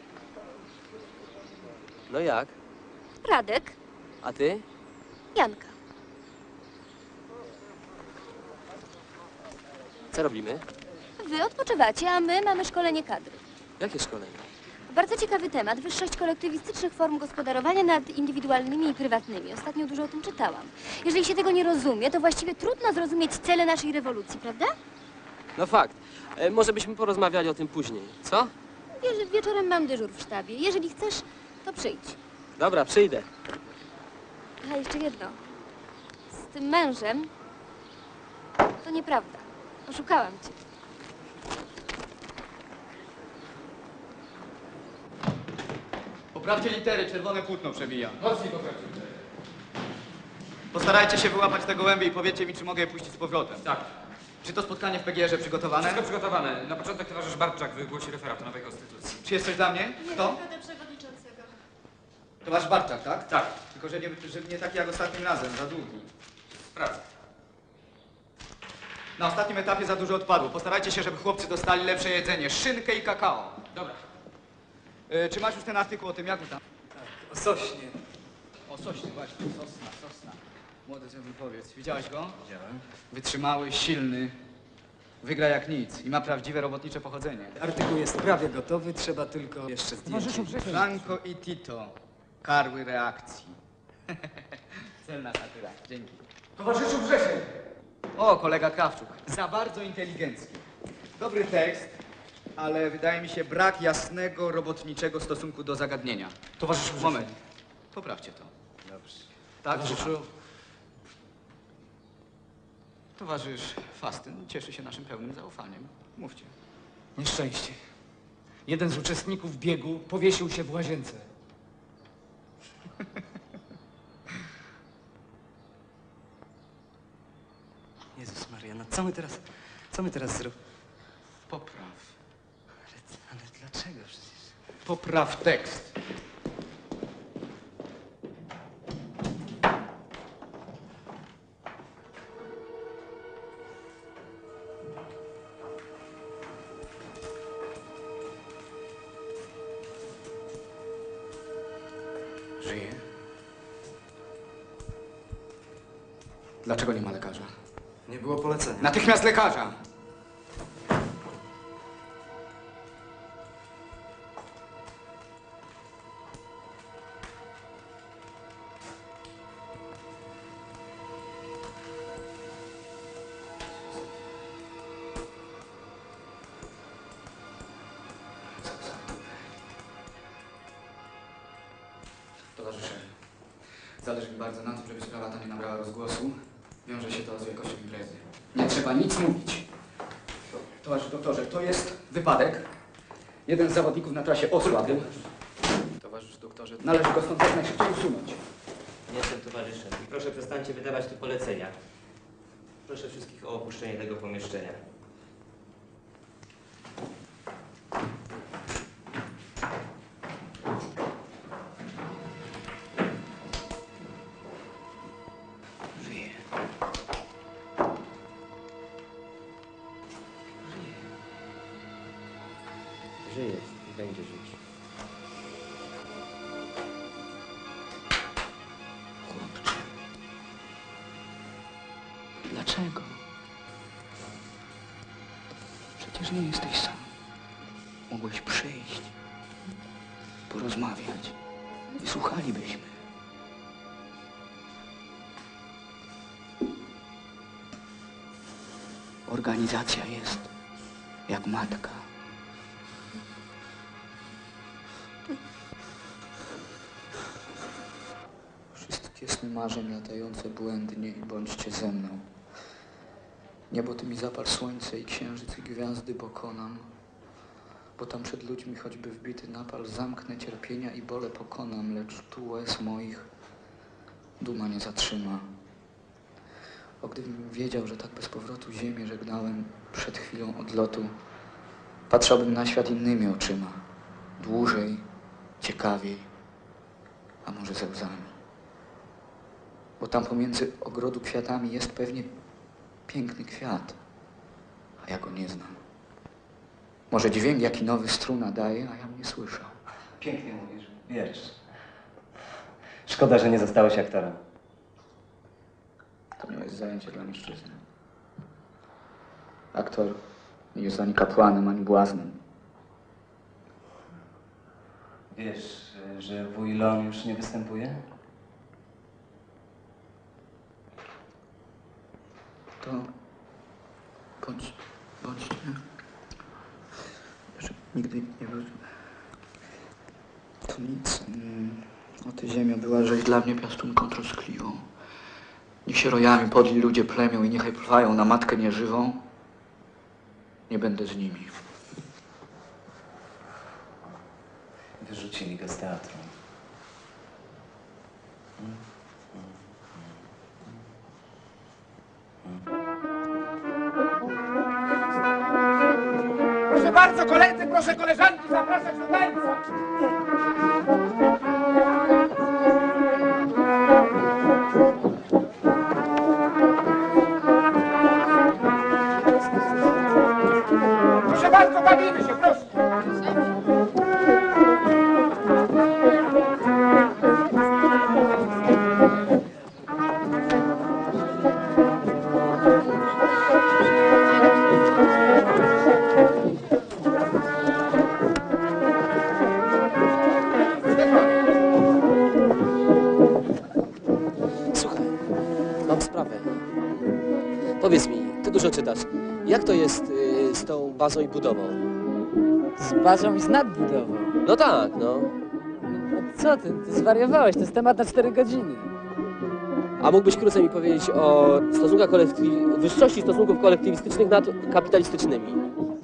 No jak? Radek, A ty? Janka. Co robimy? Wy odpoczywacie, a my mamy szkolenie kadry. Jakie szkolenie? Bardzo ciekawy temat. Wyższość kolektywistycznych form gospodarowania nad indywidualnymi i prywatnymi. Ostatnio dużo o tym czytałam. Jeżeli się tego nie rozumie, to właściwie trudno zrozumieć cele naszej rewolucji, prawda? No fakt. E, może byśmy porozmawiali o tym później, co? Wiesz, wieczorem mam dyżur w sztabie. Jeżeli chcesz, to przyjdź. Dobra, przyjdę. A jeszcze jedno. Z tym mężem to nieprawda. Oszukałam cię. Poprawcie litery, czerwone płótno przebija. Mocniej poprawcie. Postarajcie się wyłapać te gołębie i powiedzcie mi, czy mogę je puścić z powrotem. Tak. Czy to spotkanie w P G R-ze przygotowane? Wszystko przygotowane. Na początek towarzysz Barczak wygłosi referat o nowej konstytucji. Czy jest coś dla mnie? Kto? przewodniczącego. Towarzysz Barczak, tak? Tak. Tylko, że nie, że nie taki jak ostatnim razem, za długi. Sprawdzę. Na ostatnim etapie za dużo odpadło. Postarajcie się, żeby chłopcy dostali lepsze jedzenie. Szynkę i kakao. Dobra. Yy, czy masz już ten artykuł o tym, jak mu tam? O Sośnie. O, sośny, właśnie, sosna, sosna. Młody powiedz, widziałeś go? Widziałem. Wytrzymały, silny, wygra jak nic i ma prawdziwe robotnicze pochodzenie. Artykuł jest prawie gotowy, trzeba tylko jeszcze zdjęcie. Franco i Tito, karły reakcji. Celna satyra, dzięki. Towarzyszu Wrzesień! O, kolega Krawczuk, za bardzo inteligencki. Dobry tekst, ale wydaje mi się brak jasnego, robotniczego stosunku do zagadnienia. Towarzyszu Wrzesień. Moment, poprawcie to. Dobrze. Tak, Towarzyszu. słucham. Towarzysz Fastyn cieszy się naszym pełnym zaufaniem. Mówcie. Nieszczęście. Jeden z uczestników biegu powiesił się w łazience. Jezus Maria, no co my teraz, co my teraz zrobimy? Popraw. Ale, ale dlaczego przecież? Popraw tekst. Żyje. Dlaczego nie ma lekarza? Nie było polecenia. Natychmiast lekarza! Towarzysze, zależy mi bardzo na tym, żeby sprawa ta nie nabrała rozgłosu. Wiąże się to z wielkością imprezy. Nie trzeba nic mówić. Towarzyszu doktorze, to jest wypadek. Jeden z zawodników na trasie osłabł. Towarzysz doktorze, należy go stąd jak najszybciej usunąć. Jestem towarzyszem i proszę przestańcie wydawać tu polecenia. Proszę wszystkich o opuszczenie tego pomieszczenia. Żyje. Żyje i będzie żyć. Chłopcze. Dlaczego? Przecież nie jesteś sam. Mogłeś przyjść, porozmawiać. Wysłuchalibyśmy. Organizacja jest jak matka. Wszystkie sny marzeń latające błędnie i bądźcie ze mną. Niebo ty mi zapal słońce i księżyc i gwiazdy, bo konam. Bo tam przed ludźmi choćby wbity napal zamknę cierpienia i bole pokonam, lecz tu łez moich duma nie zatrzyma. O gdybym wiedział, że tak bez powrotu ziemię żegnałem przed chwilą odlotu, patrzałbym na świat innymi oczyma. Dłużej, ciekawiej, a może ze łzami. Bo tam pomiędzy ogrodu kwiatami jest pewnie piękny kwiat, a ja go nie znam. Może dźwięk, jaki nowy struna daje, a ja mnie słyszał. Pięknie mówisz. Wiesz. Szkoda, że nie zostałeś aktorem. To nie jest zajęcie dla mężczyzny. Aktor nie jest ani kapłanem, ani błaznem. Wiesz, że wuj Lon już nie występuje? To bądź, bądźcie, że nigdy nie był. To nic. Mm, O ty ziemio, byłażeś dla mnie piastunką troskliwą. Niech się rojami podli ludzie plemią i niechaj plwają na matkę nieżywą. Nie będę z nimi. Wyrzucili go z teatru. Proszę bardzo, koledzy, proszę koleżanki zapraszać do tańca. Proszę bardzo, bawimy się, proszę. Jak to jest y, z tą bazą i budową? Z bazą i z nadbudową. No tak, no. No co ty, ty zwariowałeś, to jest temat na cztery godziny. A mógłbyś krócej mi powiedzieć o stosunkach kolektyw... wyższości stosunków kolektywistycznych nad kapitalistycznymi?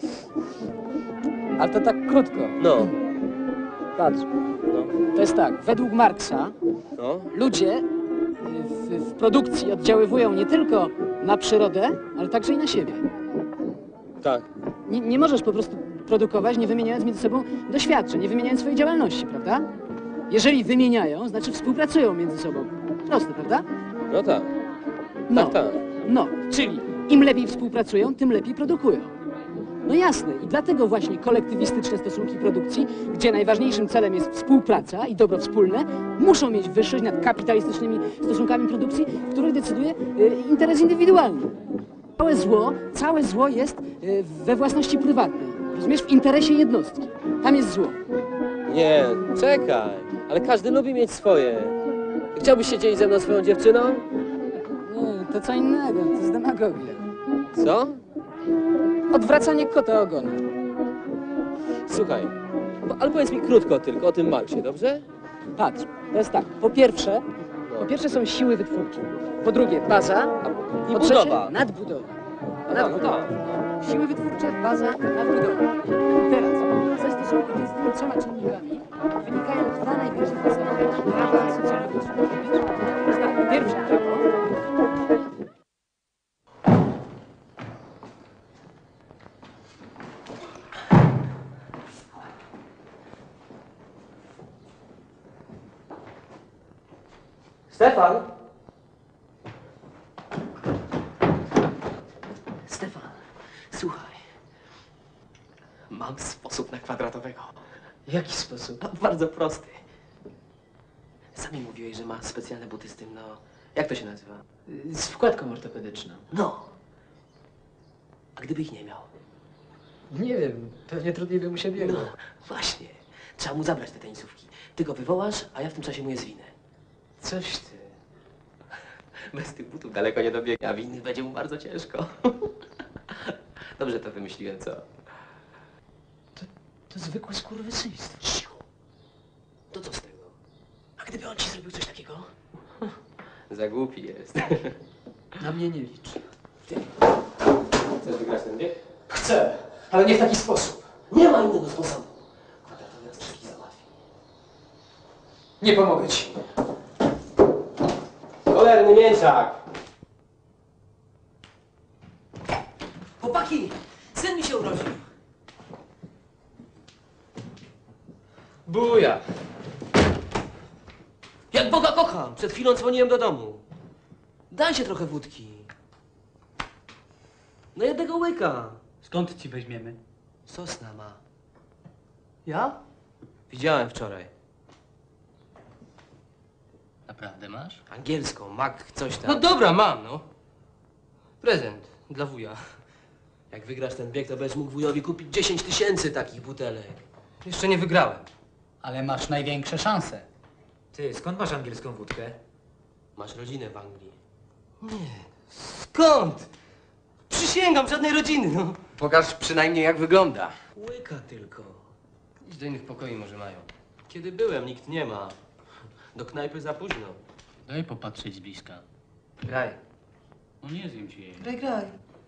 Ale to tak krótko. No. Patrz, No. to jest tak, według Marksa No. ludzie w, w produkcji oddziaływują nie tylko na przyrodę, ale także i na siebie. Tak. Nie, nie możesz po prostu produkować, nie wymieniając między sobą doświadczeń, nie wymieniając swojej działalności, prawda? Jeżeli wymieniają, znaczy współpracują między sobą. Proste, prawda? No tak. No, Tak, tak. no, czyli im lepiej współpracują, tym lepiej produkują. No jasne, i dlatego właśnie kolektywistyczne stosunki produkcji, gdzie najważniejszym celem jest współpraca i dobro wspólne, muszą mieć wyższość nad kapitalistycznymi stosunkami produkcji, w których decyduje y, interes indywidualny. Całe zło, całe zło jest y, we własności prywatnej, rozumiesz, w interesie jednostki. Tam jest zło. Nie, czekaj. Ale każdy lubi mieć swoje. Chciałbyś się dzielić ze mną swoją dziewczyną? Nie, to co innego, to jest demagogia. Co? Odwracanie kota ogona. Słuchaj, bo, ale powiedz mi krótko tylko o tym Marksie, dobrze? Patrz, to jest tak, po pierwsze, po pierwsze są siły wytwórcze, po drugie baza, I po budowa. trzecie nadbudowa. No Nadbudowa. Siły wytwórcze, baza, nadbudowa. I teraz, ze stosunku między tymi trzema czynnikami wynikają dwa najważniejsze prawa socjologiczne. To jest tak, pierwsze prawo. Stefan! Stefan, słuchaj. Mam sposób na kwadratowego. Jaki sposób? No, bardzo prosty. Sami mówiłeś, że ma specjalne buty z tym, no... Jak to się nazywa? Z wkładką ortopedyczną. No. A gdyby ich nie miał? Nie wiem, pewnie trudniej by mu się biegło. No, właśnie. Trzeba mu zabrać te tenisówki. Ty go wywołasz, a ja w tym czasie mu je zwinę. Coś ty. Bez tych butów daleko nie dobiegnie, a w innych będzie mu bardzo ciężko. Dobrze to wymyśliłem, co? To zwykłe skurwysyństwo. Cicho. To co z tego? A gdyby on ci zrobił coś takiego? Za głupi jest. Na mnie nie licz. Ty. Chcesz wygrać ten bieg? Chcę, ale nie w taki sposób. Nie ma innego sposobu. Kwadratowy nas wszystkich załatwi. Nie pomogę ci. Cholerny mięczak! Chłopaki! Syn mi się urodził. Buja! Jak Boga kocham! Przed chwilą dzwoniłem do domu. Daj się trochę wódki. No jednego łyka. Skąd ci weźmiemy? Sosna ma. Ja? Widziałem wczoraj. Naprawdę masz? Angielską, mak, coś tam. No dobra, mam, no. Prezent dla wuja. Jak wygrasz ten bieg, to będziesz mógł wujowi kupić dziesięć tysięcy takich butelek. Jeszcze nie wygrałem. Ale masz największe szanse. Ty, skąd masz angielską wódkę? Masz rodzinę w Anglii. Skąd? Przysięgam, żadnej rodziny, no. Pokaż przynajmniej jak wygląda. Łyka tylko. Idź do innych pokoi może mają. Kiedy byłem, nikt nie ma. Do knajpy za późno. Daj popatrzeć z bliska. Graj. No nie zjem ci jej. Graj, graj.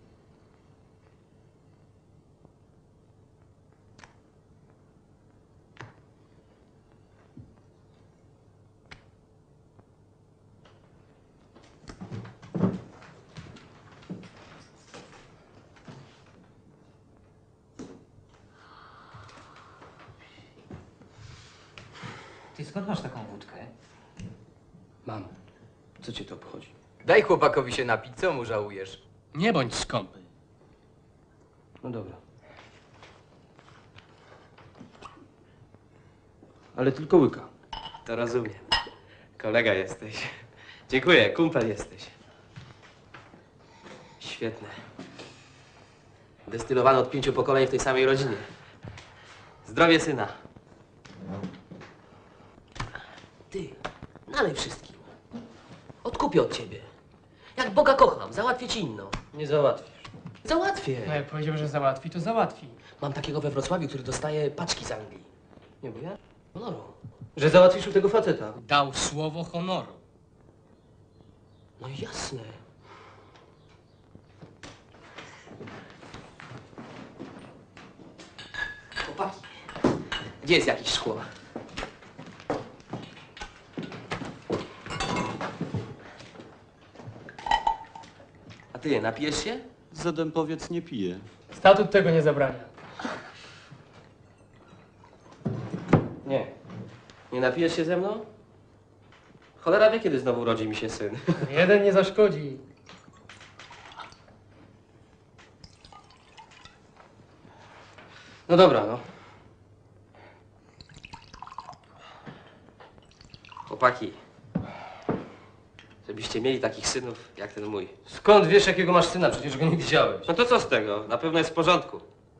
Ty, skąd masz taką wódkę? Mam. Co cię to obchodzi? Daj chłopakowi się napić, co mu żałujesz? Nie bądź skąpy. No dobra. Ale tylko łyka. To rozumiem. Kolega jesteś. Dziękuję, kumpel jesteś. Świetne. Destylowano od pięciu pokoleń w tej samej rodzinie. Zdrowie syna. Ty, nalej wszystkim. Odkupię od ciebie. Jak Boga kocham, załatwię ci inną. Nie załatwisz. Załatwię. No jak powiedział, że załatwi, to załatwi. Mam takiego we Wrocławiu, który dostaje paczki z Anglii. Nie mówię? Honoru. Że załatwisz u tego faceta. Dał słowo honoru. No jasne. Chłopaki, gdzie jest jakieś szkło? A ty, napijesz się? Zadępowiec nie pije. Statut tego nie zabrania. Nie. Nie napijesz się ze mną? Cholera wie, kiedy znowu urodzi mi się syn. Jeden nie zaszkodzi. No dobra, no. Chłopaki, żebyście mieli takich synów jak ten mój. Skąd wiesz, jakiego masz syna? Przecież go nie widziałeś. No to co z tego? Na pewno jest w porządku.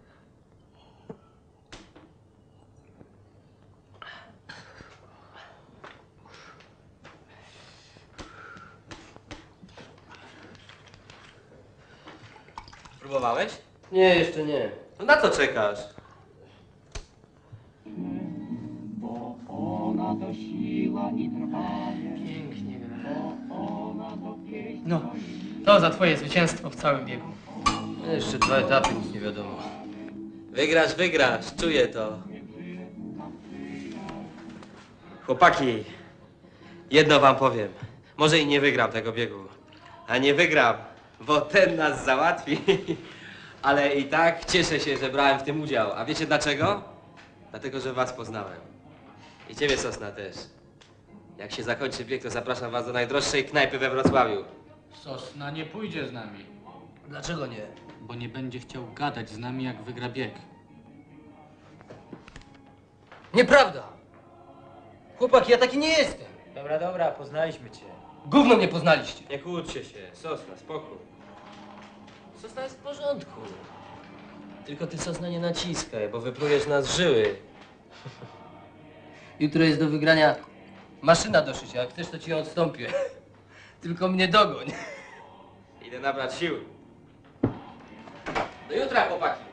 Próbowałeś? Nie, jeszcze nie. No na co czekasz? Bo ona to siła i trwanie. Pięknie gra. Ona to pieśń. No, to za twoje zwycięstwo w całym biegu. Jeszcze dwa etapy, nic nie wiadomo. Wygrasz, wygrasz, czuję to. Chłopaki, jedno wam powiem. Może i nie wygram tego biegu. A nie wygram, bo ten nas załatwi. Ale i tak cieszę się, że brałem w tym udział. A wiecie dlaczego? Dlatego, że was poznałem. I ciebie, Sosna, też. Jak się zakończy bieg, to zapraszam was do najdroższej knajpy we Wrocławiu. Sosna nie pójdzie z nami. Dlaczego nie? Bo nie będzie chciał gadać z nami, jak wygra bieg. Nieprawda! Chłopaki, ja taki nie jestem. Dobra, dobra, poznaliśmy cię. Gówno mnie poznaliście. Nie kłóćcie się, Sosna, spokój. Sosna jest w porządku. Tylko ty, Sosna, nie naciskaj, bo wyplujesz nas żyły. Jutro jest do wygrania maszyna do szycia. Jak chcesz, to ci ją odstąpię. Tylko mnie dogoń. Idę nabrać sił. Do jutra, chłopaki.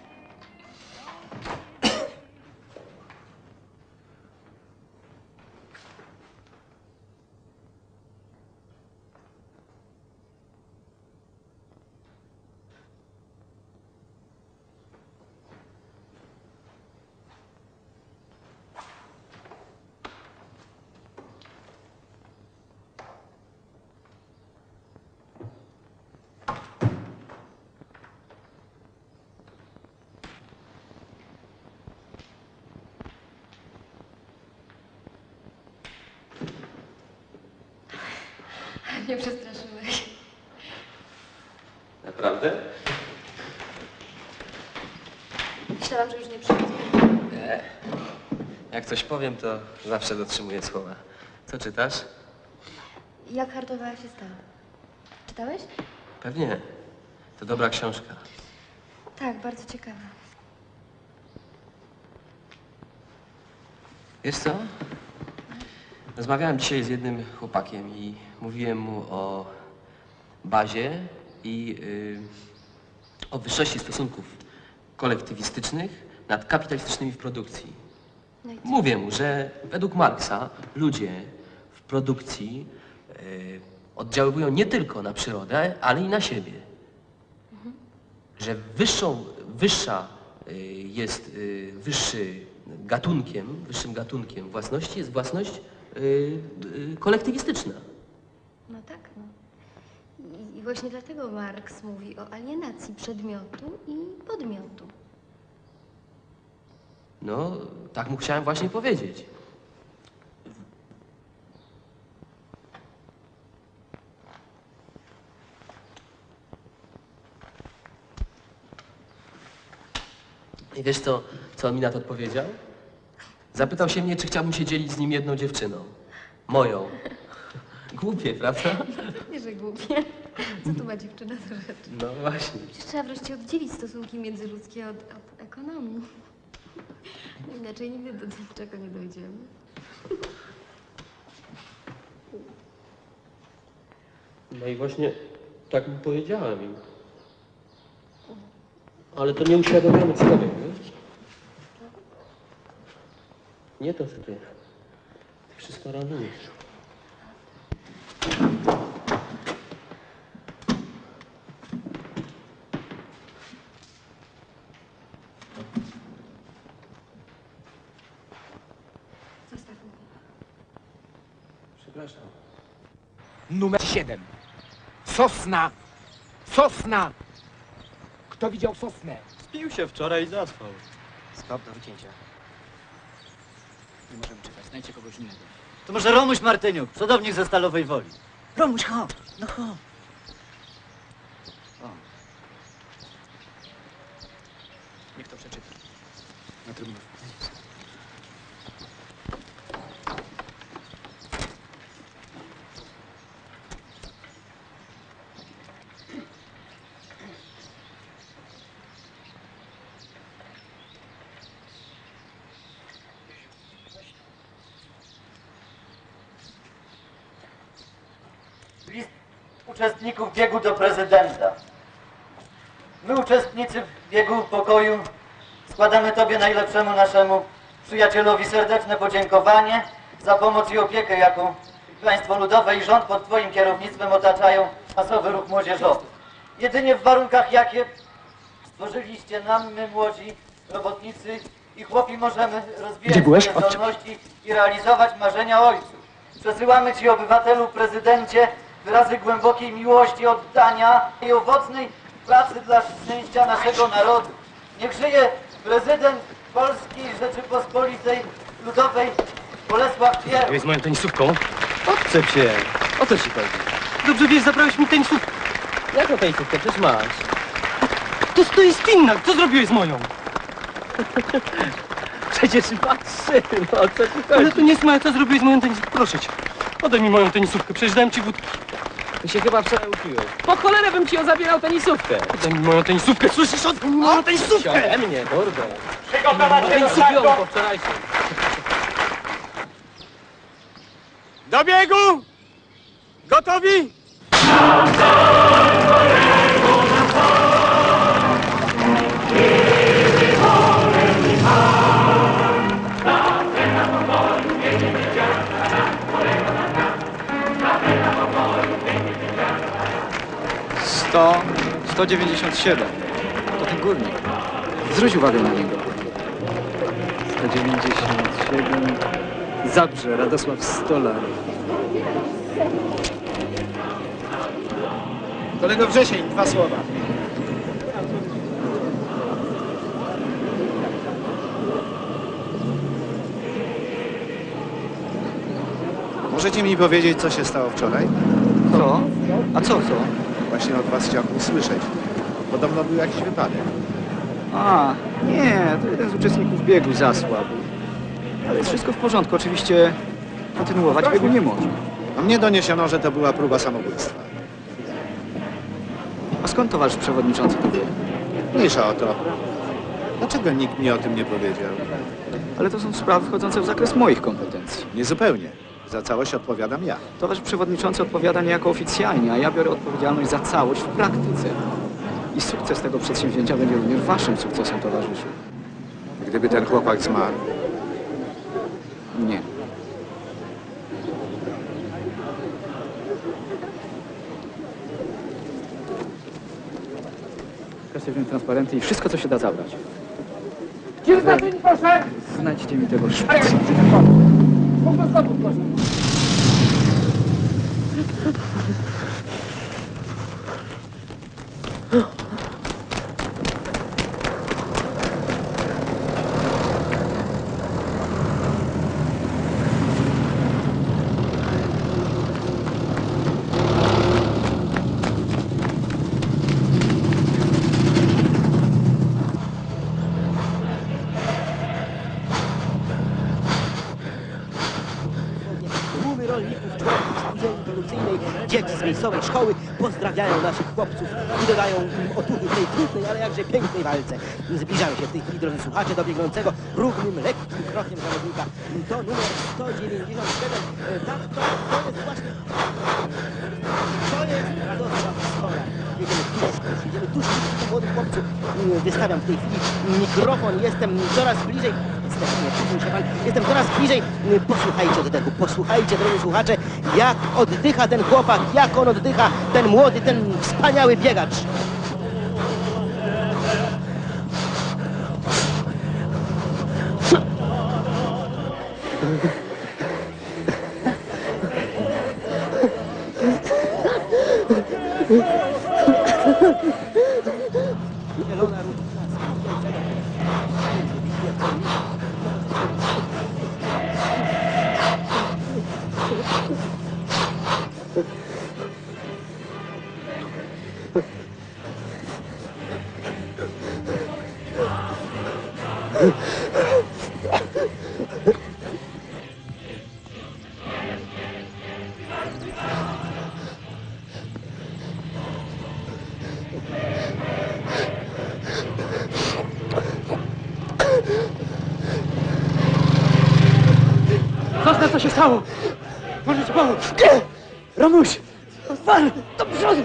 Mnie przestraszyłeś. Naprawdę? Myślałam, że już nie przyjdzie. Nie. Jak coś powiem, to zawsze dotrzymuję słowa. Co czytasz? Jak hartowała się stała? Czytałeś? Pewnie. To dobra książka. Tak, bardzo ciekawa. Wiesz co? Rozmawiałem dzisiaj z jednym chłopakiem i mówiłem mu o bazie i yy, o wyższości stosunków kolektywistycznych nad kapitalistycznymi w produkcji. No i co? Mówię mu, że według Marksa ludzie w produkcji yy, oddziaływują nie tylko na przyrodę, ale i na siebie. Mhm. Że wyższą, wyższa yy, jest yy, wyższy gatunkiem, wyższym gatunkiem własności jest własność Yy, yy, kolektywistyczna. No tak, no. I, I właśnie dlatego Marks mówi o alienacji przedmiotu i podmiotu. No, tak mu chciałem właśnie powiedzieć. I wiesz co, co on mi na to odpowiedział? Zapytał się mnie, czy chciałbym się dzielić z nim jedną dziewczyną. Moją. Głupie, prawda? Nie, że głupie. Co tu ma dziewczyna za rzecz? No właśnie. Przecież trzeba wreszcie oddzielić stosunki międzyludzkie od, od ekonomii. Inaczej nigdy do niczego nie dojdziemy. No i właśnie tak mu powiedziałem im. Ale to nieuświadomiony człowiek, wiesz? Nie to, co ty. Ty wszystko radujesz. Przepraszam. Numer siedem. Sosna! Sosna! Kto widział sosnę? Spił się wczoraj i zaspał. Stop do wycięcia. Nie możemy czekać, znajdźcie kogoś innego. To może Romuś Martyniuk, przodownik ze Stalowej Woli. Romuś, chodź, no chodź. O. Niech to przeczyta. Na trybunę. List uczestników biegu do prezydenta. My, uczestnicy biegu pokoju, składamy Tobie, najlepszemu naszemu przyjacielowi, serdeczne podziękowanie za pomoc i opiekę, jaką państwo ludowe i rząd pod Twoim kierownictwem otaczają masowy ruch młodzieżowy. Jedynie w warunkach, jakie stworzyliście nam, my młodzi robotnicy i chłopi, możemy rozwijać swoje zdolności i realizować marzenia ojców. Przesyłamy Ci, obywatelu, prezydencie, wyrazy głębokiej miłości, oddania i owocnej pracy dla szczęścia naszego narodu. Niech żyje prezydent Polskiej Rzeczypospolitej Ludowej Bolesław Pierwszy. Z moją tenisówką? Odczep się. O co ci chodzi? Dobrze wiesz, zabrałeś mi tenisówkę. Jaką tenisówkę? Przecież masz. To, to jest inna. Co zrobiłeś z moją? Przecież patrzy, no o co ci chodzi? Ale to nie jest moja, co zrobiłeś z moją tenisówką. Proszę cię. Oddaj mi moją tenisówkę, przecież dałem ci wódki. Ty się chyba wczoraj upiłeś. Po cholerę bym ci ją zabierał tenisówkę. Oddaj mi moją tenisówkę, słyszysz? Oddaj mi moją tenisówkę! Ode mnie, mordo. Przygotować się do Tenisówkę startu! po wczorajszym. Do biegu! Gotowi? sto, sto dziewięćdziesiąt siedem. To ten górnik. Zwróć uwagę na niego. sto dziewięćdziesiąt siedem. Zabrze, Radosław Stolar. Kolego Wrzesień, dwa słowa. Możecie mi powiedzieć, co się stało wczoraj? Co? A co, co? Właśnie od was chciałem usłyszeć. Podobno był jakiś wypadek. A, nie, to jeden z uczestników biegu zasłabł. Ale jest wszystko w porządku. Oczywiście kontynuować biegu nie można. A mnie doniesiono, że to była próba samobójstwa. A skąd towarzysz przewodniczący to wie? Mniejsza o to. Dlaczego nikt mi o tym nie powiedział? Ale to są sprawy wchodzące w zakres moich kompetencji. Niezupełnie. Za całość odpowiadam ja. Towarzysz przewodniczący odpowiada niejako oficjalnie, a ja biorę odpowiedzialność za całość w praktyce. I sukces tego przedsięwzięcia będzie również waszym sukcesem, towarzyszu. Gdyby ten chłopak zmarł, Nie. Każdy wziąć transparenty i wszystko, co się da zabrać. Kilka dni, proszę! Znajdźcie mi tego Ale szpica. Mógłbym znowu, proszę. Tłumy rolników, członków spółdzielni produkcyjnej, dzieci z miejscowej szkoły pozdrawiają naszych chłopców i dodają im otuchy w tej trudnej, ale jakże pięknej walce. Zbliżają się w tej chwili, drodzy słuchacze, do biegnącego równym, lekkim krokiem zawodnika. To numer sto dziewięćdziesiąt siedem. Tak, to, to jest właśnie... To jest Radosław Stolar. Jedziemy tuż, jedziemy tuż przy młodym chłopcu. Wystawiam w tej chwili mikrofon, jestem coraz bliżej. Stefanie, przysuń się pan, jestem coraz bliżej. Posłuchajcie oddechu, posłuchajcie, drodzy słuchacze, jak oddycha ten chłopak, jak on oddycha, ten młody, ten wspaniały biegacz. Zielona Sosna, co się stało? Może ci pomóc? Nie! Romuś! Pan, do przodu!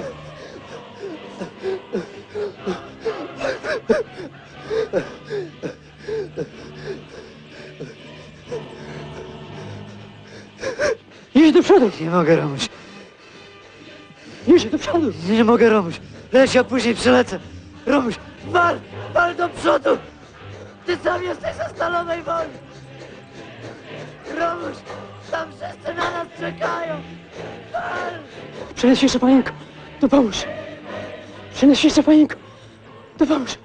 Idź do przodu! Nie mogę, Romuś. Idź do przodu! Nie mogę, Romuś. Leć, ja później przelecę. Romuś, wal! Wal do przodu! Ty sam jesteś ze stalowej woli! Romuś, tam wszyscy na nas czekają! Wal! Przynieś jeszcze panienko! To pomóż! Przynieś jeszcze panienko! To pomóż!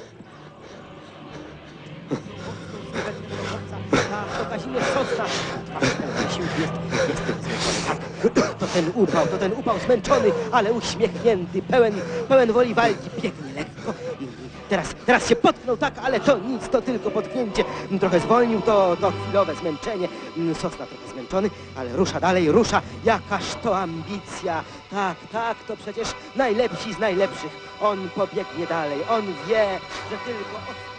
To Kazimierz Sosna. Wysiłku jest, jest niezwykły. To ten upał, to ten upał zmęczony, ale uśmiechnięty, pełen, pełen woli walki. Biegnie lekko i teraz, teraz się potknął tak, ale to nic, to tylko potknięcie. Trochę zwolnił, to, to chwilowe zmęczenie. Sosna trochę zmęczony, ale rusza dalej, rusza. Jakaż to ambicja. Tak, tak, to przecież najlepsi z najlepszych. On pobiegnie dalej, on wie, że tylko...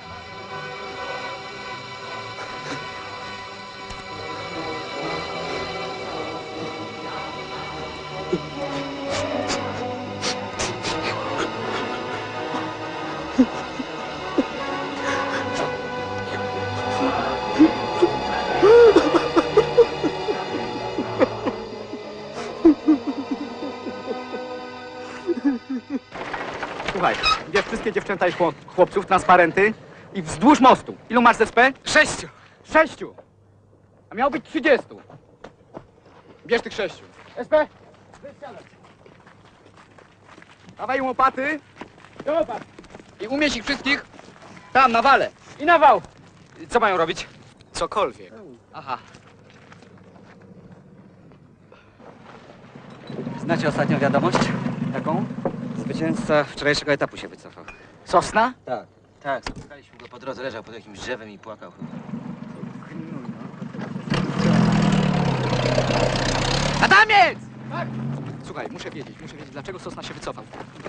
Słuchaj, bierz wszystkie dziewczęta i chłop- chłopców, transparenty i wzdłuż mostu. Ilu masz z S P? Sześciu. Sześciu? A miało być trzydziestu. Bierz tych sześciu. S P? Dawaj im łopaty. Do łopat. I umieść ich wszystkich tam, na wale. I na wał. Co mają robić? Cokolwiek. Aha. Znacie ostatnią wiadomość? Jaką? Zwycięzca wczorajszego etapu się wycofał. Sosna? Tak, tak. Spotkaliśmy go po drodze, leżał pod jakimś drzewem i płakał. Adamiec! Tak. Słuchaj, muszę wiedzieć, muszę wiedzieć, dlaczego Sosna się wycofał.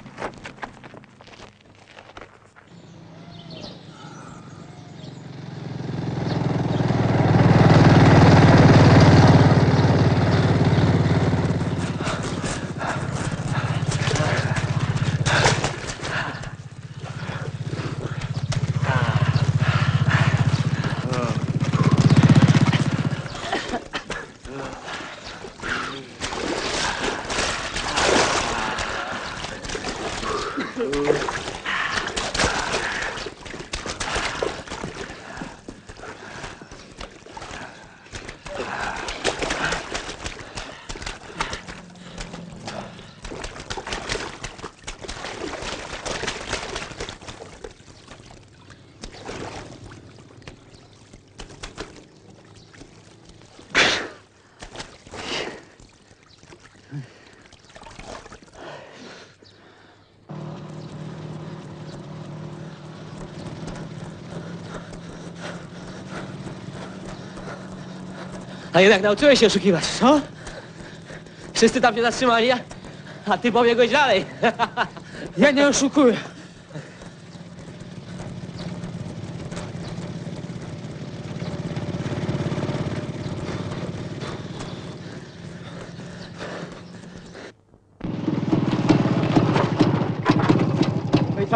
A jednak nauczyłeś się oszukiwać, co? Wszyscy tam się zatrzymali, a, a ty pobiegłeś dalej. Ja nie oszukuję.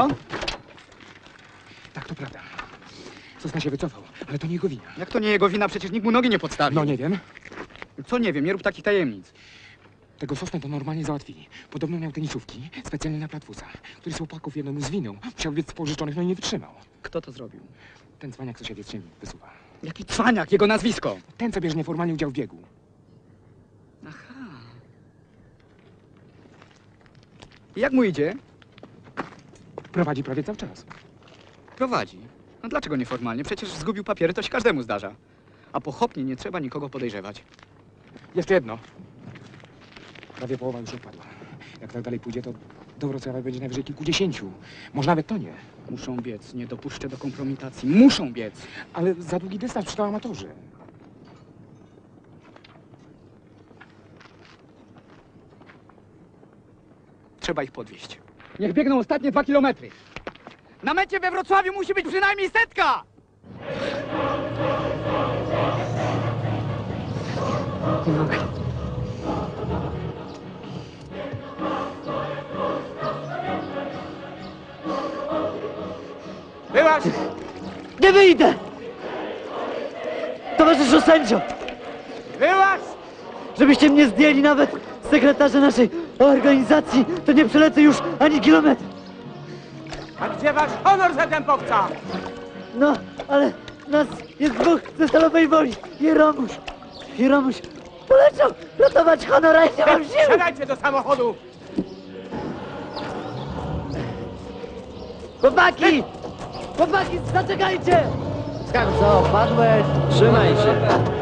Co? Tak, to prawda. Sosna się wycofał, ale to nie jego wina. Jak to nie jego wina? Przecież nikt mu nogi nie podstawił. No nie wiem. Co nie wiem? Nie rób takich tajemnic. Tego Sosnę to normalnie załatwili. Podobno miał tenisówki specjalnie na Platfusa, który z chłopaków jednemu zwinął. Musiał być z pożyczonych, no i nie wytrzymał. Kto to zrobił? Ten cwaniak, co się wiecznie wysuwa. Jaki cwaniak? Jego nazwisko! Ten, co bierze nieformalnie udział w biegu. Aha. Jak mu idzie? Prowadzi prawie cały czas. Prowadzi. No dlaczego nieformalnie? Przecież zgubił papiery, to się każdemu zdarza. A pochopnie nie trzeba nikogo podejrzewać. Jeszcze jedno. Prawie połowa już odpadła. Jak tak dalej pójdzie, to do Wrocławia będzie najwyżej kilkudziesięciu. Może nawet to nie. Muszą biec. Nie dopuszczę do kompromitacji. Muszą biec. Ale za długi dystans przy to amatorzy. Trzeba ich podwieźć. Niech biegną ostatnie dwa kilometry. Na mecie we Wrocławiu musi być przynajmniej setka! Nie mogę. Byłaś! Nie wyjdę! Towarzyszu sędzio! Byłaś! Żebyście mnie zdjęli nawet z sekretarza naszej organizacji, to nie przelecę już ani kilometr. A gdzie wasz honor zatępowca? No, ale nas jest dwóch ze Stalowej Woli. Jeromuś, Jeromuś poleciał ratować honor, a ja nie mam siły. Wsiadajcie do samochodu! Chłopaki! Chłopaki, zaczekajcie! Co, padłeś? Trzymaj się.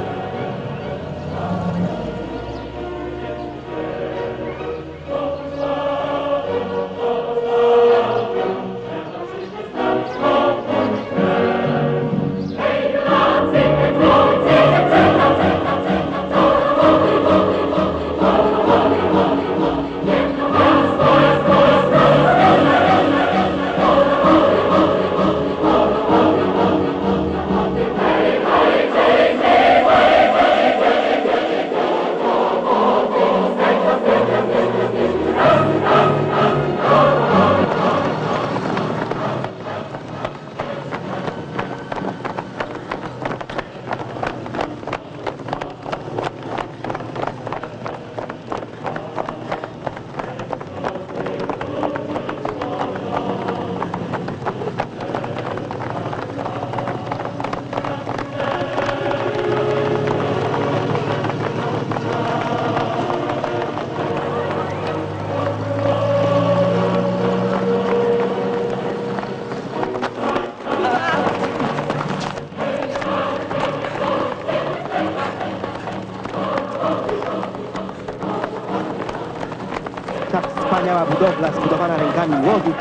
Tak wspaniała budowla zbudowana rękami młodych.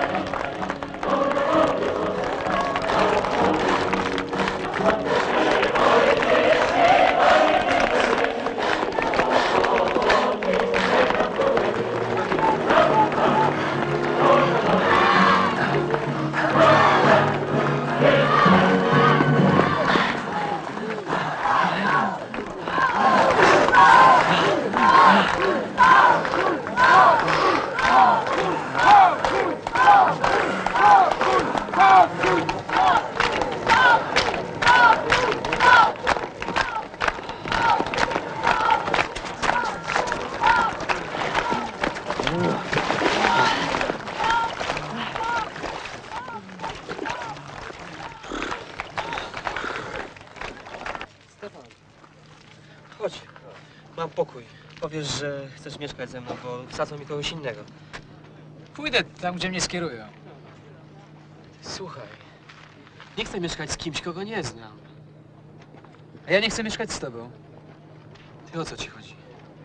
Chodź, mam pokój. Powiesz, że chcesz mieszkać ze mną, bo wsadzą mi kogoś innego. Pójdę tam, gdzie mnie skierują. Słuchaj, nie chcę mieszkać z kimś, kogo nie znam. A ja nie chcę mieszkać z tobą. Ty o co ci chodzi?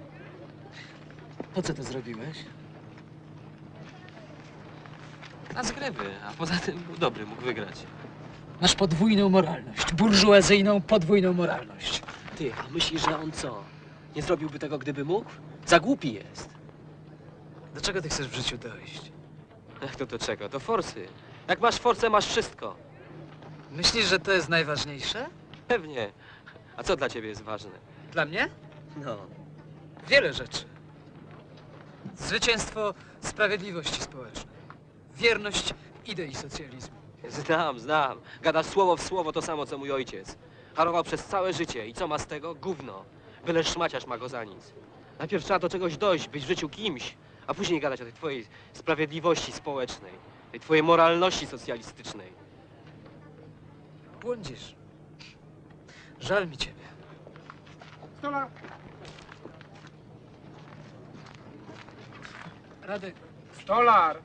Po co to zrobiłeś? Na zgrywy, a poza tym był dobry, mógł wygrać. Masz podwójną moralność. Burżuazyjną podwójną moralność. Ty, a myślisz, że on co? Nie zrobiłby tego, gdyby mógł? Za głupi jest. Do czego ty chcesz w życiu dojść? Jak to do czego? Do forsy. Jak masz forsę, masz wszystko. Myślisz, że to jest najważniejsze? Pewnie. A co dla ciebie jest ważne? Dla mnie? No. Wiele rzeczy. Zwycięstwo sprawiedliwości społecznej. Wierność idei socjalizmu. Znam, znam. Gadasz słowo w słowo to samo, co mój ojciec. Harował przez całe życie i co ma z tego? Gówno. Byle szmaciarz ma go za nic. Najpierw trzeba do czegoś dojść, być w życiu kimś, a później gadać o tej twojej sprawiedliwości społecznej, tej twojej moralności socjalistycznej. Błądzisz. Żal mi ciebie. Stolar! Radek, Stolar!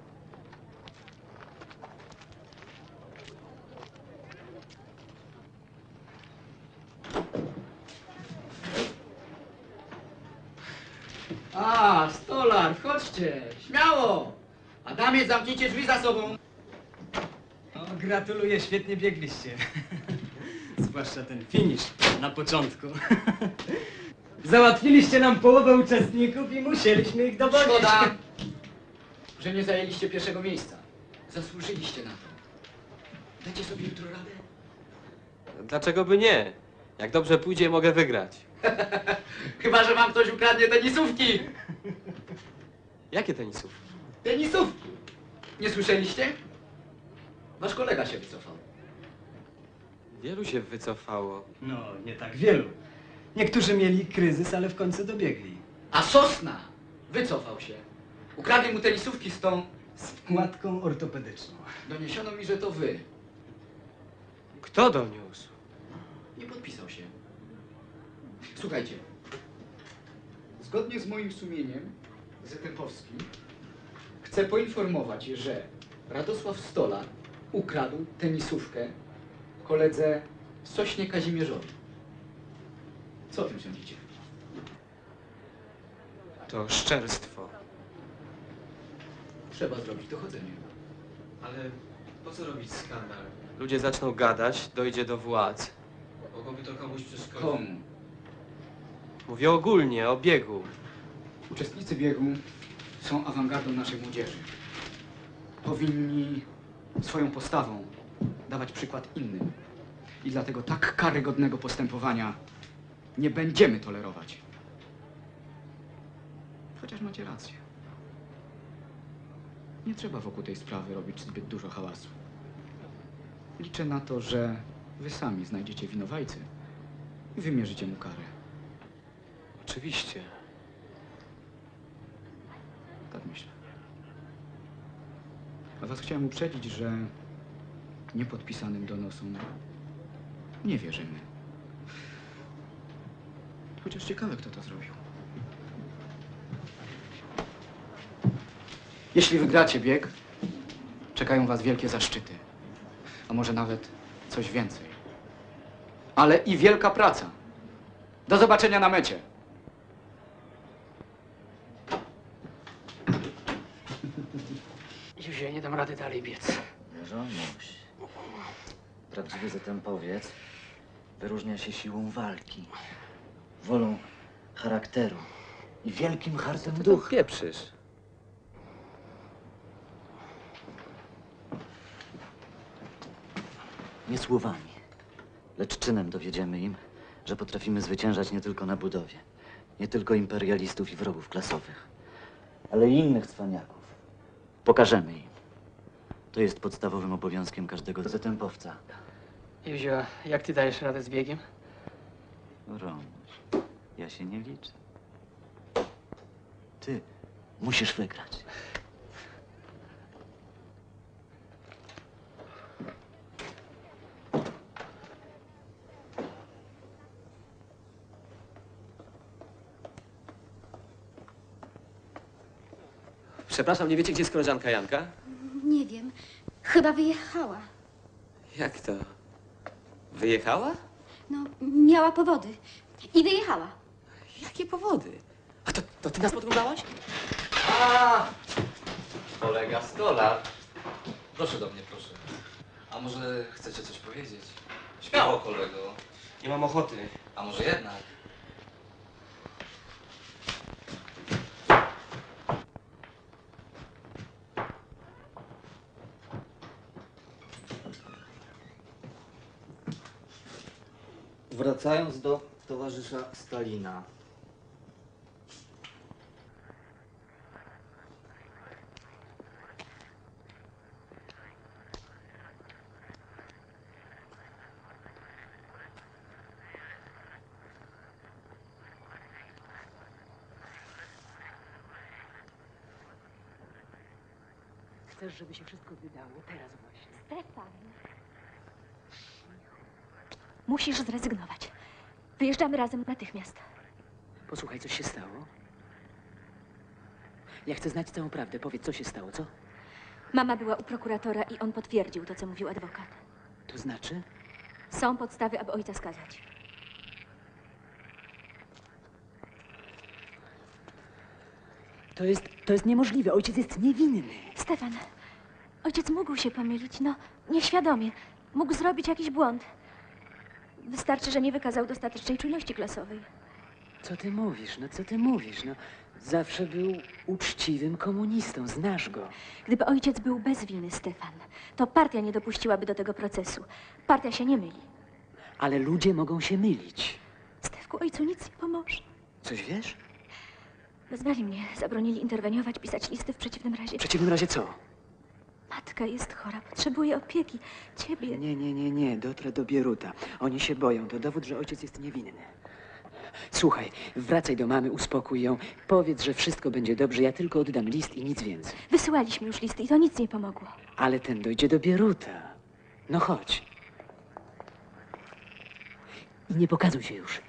A, Stolar, wchodźcie, śmiało! Adamie, zamknijcie drzwi za sobą. O, gratuluję, świetnie biegliście. Zwłaszcza ten finisz na początku. Załatwiliście nam połowę uczestników i musieliśmy ich dowodzić. Szkoda, że nie zajęliście pierwszego miejsca. Zasłużyliście na to. Dacie sobie jutro radę? Dlaczego by nie? Jak dobrze pójdzie, mogę wygrać. Chyba że wam ktoś ukradnie tenisówki. Jakie tenisów? Tenisówki! Nie słyszeliście? Wasz kolega się wycofał. Wielu się wycofało. No, nie tak wielu. Niektórzy mieli kryzys, ale w końcu dobiegli. A Sosna wycofał się. Ukradli mu tenisówki z tą... Z wkładką ortopedyczną. Doniesiono mi, że to wy. Kto doniósł? Nie podpisał się. Słuchajcie. Zgodnie z moim sumieniem, Zetempowski, chcę poinformować, że Radosław Stolar ukradł tenisówkę koledze Sośnie Kazimierzowi. Co o tym sądzicie? To oszczerstwo. Trzeba zrobić dochodzenie. Ale po co robić skandal? Ludzie zaczną gadać, dojdzie do władz. Mogłoby to komuś przeszkodzić. Komu? Mówię ogólnie, o biegu. Uczestnicy biegu są awangardą naszej młodzieży. Powinni swoją postawą dawać przykład innym. I dlatego tak karygodnego postępowania nie będziemy tolerować. Chociaż macie rację. Nie trzeba wokół tej sprawy robić zbyt dużo hałasu. Liczę na to, że wy sami znajdziecie winowajcę i wymierzycie mu karę. Oczywiście. Tak myślę. A was chciałem uprzedzić, że niepodpisanym donosom nie wierzymy. Chociaż ciekawe, kto to zrobił. Jeśli wygracie bieg, czekają was wielkie zaszczyty. A może nawet coś więcej. Ale i wielka praca. Do zobaczenia na mecie. Józio, ja nie dam rady dalej biec. Romuś, prawdziwy zatempowiec wyróżnia się siłą walki, wolą charakteru i wielkim hartem ducha. Pieprzysz. Nie słowami, lecz czynem dowiedziemy im, że potrafimy zwyciężać nie tylko na budowie, nie tylko imperialistów i wrogów klasowych, ale i innych cwaniaków. Pokażemy im. To jest podstawowym obowiązkiem każdego zatempowca. Józio, jak ty dajesz radę z biegiem? Romuś, ja się nie liczę. Ty musisz wygrać. Przepraszam, nie wiecie, gdzie jest koleżanka Janka? Nie wiem. Chyba wyjechała. Jak to? Wyjechała? No, miała powody. I wyjechała. Jakie powody? A to, to ty nas podglądałaś? A! Kolega Stolar. Proszę do mnie, proszę. A może chcecie coś powiedzieć? Śmiało, kolego. Nie mam ochoty. A może jednak? Wracając do towarzysza Stalina. chcesz, żeby się wszystko wydało teraz właśnie. Stefan. Musisz zrezygnować. Wyjeżdżamy razem natychmiast. Posłuchaj, coś się stało? Ja chcę znać całą prawdę. Powiedz, co się stało, co? Mama była u prokuratora i on potwierdził to, co mówił adwokat. To znaczy? Są podstawy, aby ojca skazać. To jest, to jest niemożliwe. Ojciec jest niewinny. Stefan, ojciec mógł się pomylić, no, nieświadomie. Mógł zrobić jakiś błąd. Wystarczy, że nie wykazał dostatecznej czujności klasowej. Co ty mówisz? No co ty mówisz? No, zawsze był uczciwym komunistą. Znasz go. Gdyby ojciec był bez winy, Stefan, to partia nie dopuściłaby do tego procesu. Partia się nie myli. Ale ludzie mogą się mylić. Stefku, ojcu nic nie pomoże. Coś wiesz? Wezwali mnie, zabronili interweniować, pisać listy w przeciwnym razie. W przeciwnym razie co? Matka jest chora, potrzebuje opieki. Ciebie. Nie, nie, nie, nie. Dotrę do Bieruta. Oni się boją. To dowód, że ojciec jest niewinny. Słuchaj, wracaj do mamy, uspokój ją. Powiedz, że wszystko będzie dobrze. Ja tylko oddam list i nic więcej. Wysyłaliśmy już listy i to nic nie pomogło. Ale ten dojdzie do Bieruta. No chodź. I nie pokazuj się już.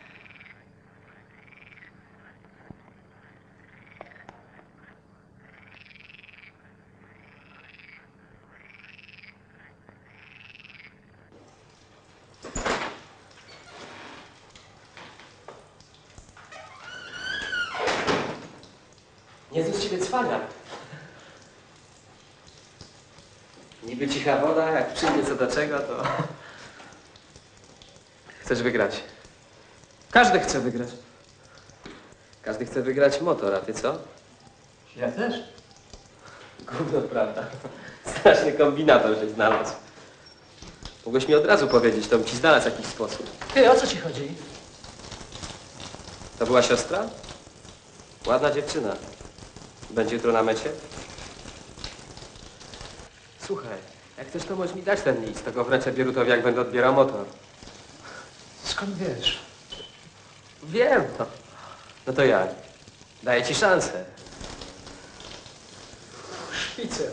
Niezły z ciebie cwania. Niby cicha woda, jak przyjdzie co do czego, to... Chcesz wygrać. Każdy chce wygrać. Każdy chce wygrać motor, a ty co? Ja też. Gówno, prawda. Straszny kombinator się znalazł. Mogłeś mi od razu powiedzieć, to bym ci znalazł jakiś sposób. Ty, o co ci chodzi? To była siostra? Ładna dziewczyna. Będzie jutro na mecie? Słuchaj, jak chcesz, to możesz mi dać ten list. To go wręczę Bierutowi, jak będę odbierał motor. Skąd wiesz? Wiem, no. No to jak? Daję ci szansę. Szpicer.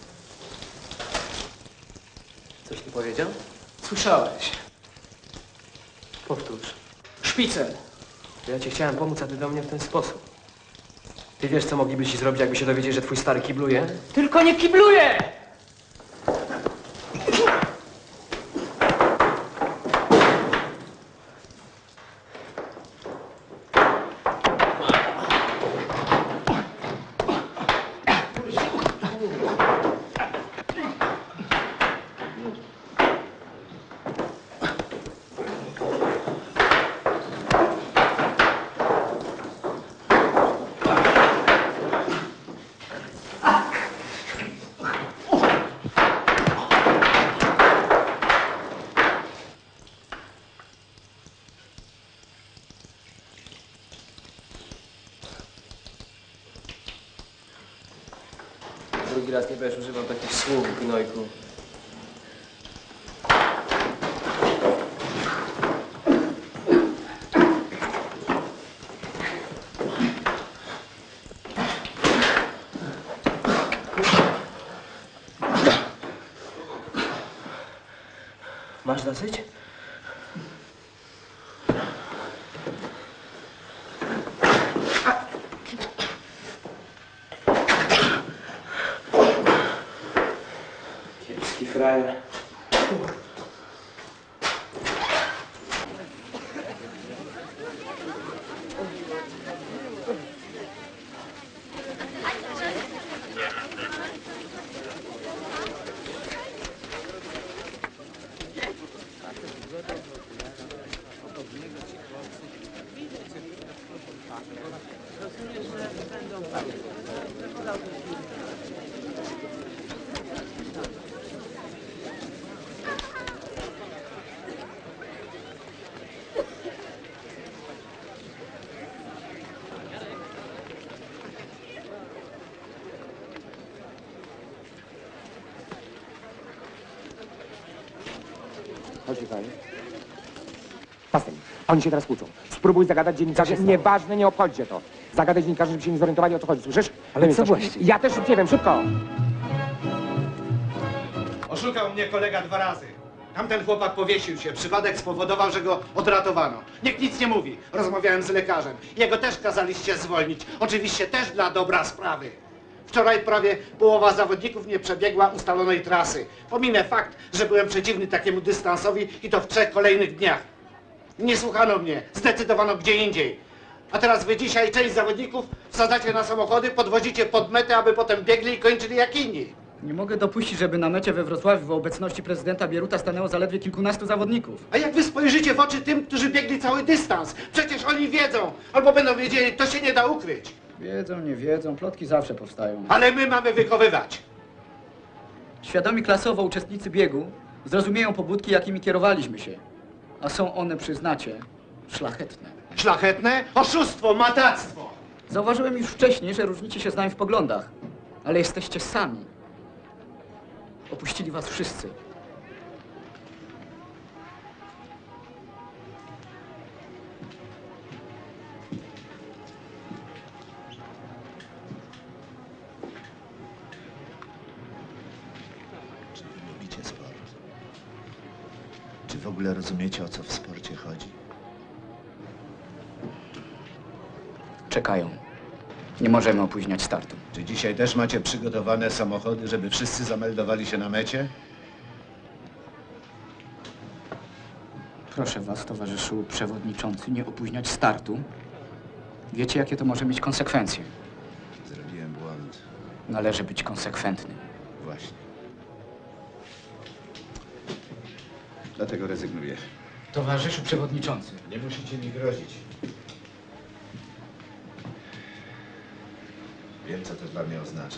Coś ty powiedział? Słyszałeś. Powtórz. Szpicer. Ja ci chciałem pomóc, a ty do mnie w ten sposób. Ty wiesz, co mogliby ci zrobić, jakby się dowiedzieli, że twój stary kibluje? Tylko nie kibluje! Drugi raz nie będziesz używał takich słów, gnojku. Masz dosyć? Kiepski frajer. Chodź tutaj. Pasem. Oni się teraz kłócą. Spróbuj zagadać dziennikarzy. Nieważne, nie obchodźcie to. Zagadaj dziennikarzy, żeby się nie zorientowali, o co chodzi. Słyszysz? Ale Więc co proszę. właśnie? Ja też nie wiem, szybko. Oszukał mnie kolega dwa razy. Tamten chłopak powiesił się. Przypadek spowodował, że go odratowano. Nikt nic nie mówi. Rozmawiałem z lekarzem. Jego też kazaliście zwolnić. Oczywiście też dla dobra sprawy. Wczoraj prawie połowa zawodników nie przebiegła ustalonej trasy. Pominę fakt, że byłem przeciwny takiemu dystansowi i to w trzech kolejnych dniach. Nie słuchano mnie. Zdecydowano gdzie indziej. A teraz wy dzisiaj część zawodników wsadzacie na samochody, podwozicie pod metę, aby potem biegli i kończyli jak inni. Nie mogę dopuścić, żeby na mecie we Wrocławiu w obecności prezydenta Bieruta stanęło zaledwie kilkunastu zawodników. A jak wy spojrzycie w oczy tym, którzy biegli cały dystans? Przecież oni wiedzą, albo będą wiedzieli, to się nie da ukryć. Wiedzą, nie wiedzą, plotki zawsze powstają. Ale my mamy wychowywać. Świadomi klasowo uczestnicy biegu zrozumieją pobudki, jakimi kierowaliśmy się. A są one, przyznacie, szlachetne. Szlachetne? Oszustwo, matactwo! Zauważyłem już wcześniej, że różnicie się z nami w poglądach. Ale jesteście sami. Opuścili was wszyscy. Czy wy lubicie sport? Czy w ogóle rozumiecie, o co w sporcie chodzi? Czekają. Nie możemy opóźniać startu. Czy dzisiaj też macie przygotowane samochody, żeby wszyscy zameldowali się na mecie? Proszę was, towarzyszu przewodniczący, nie opóźniać startu. Wiecie, jakie to może mieć konsekwencje. Zrobiłem błąd. Należy być konsekwentnym. Właśnie. Dlatego rezygnuję. Towarzyszu przewodniczący. Nie musicie mi grozić. Wiem, co to dla mnie oznacza.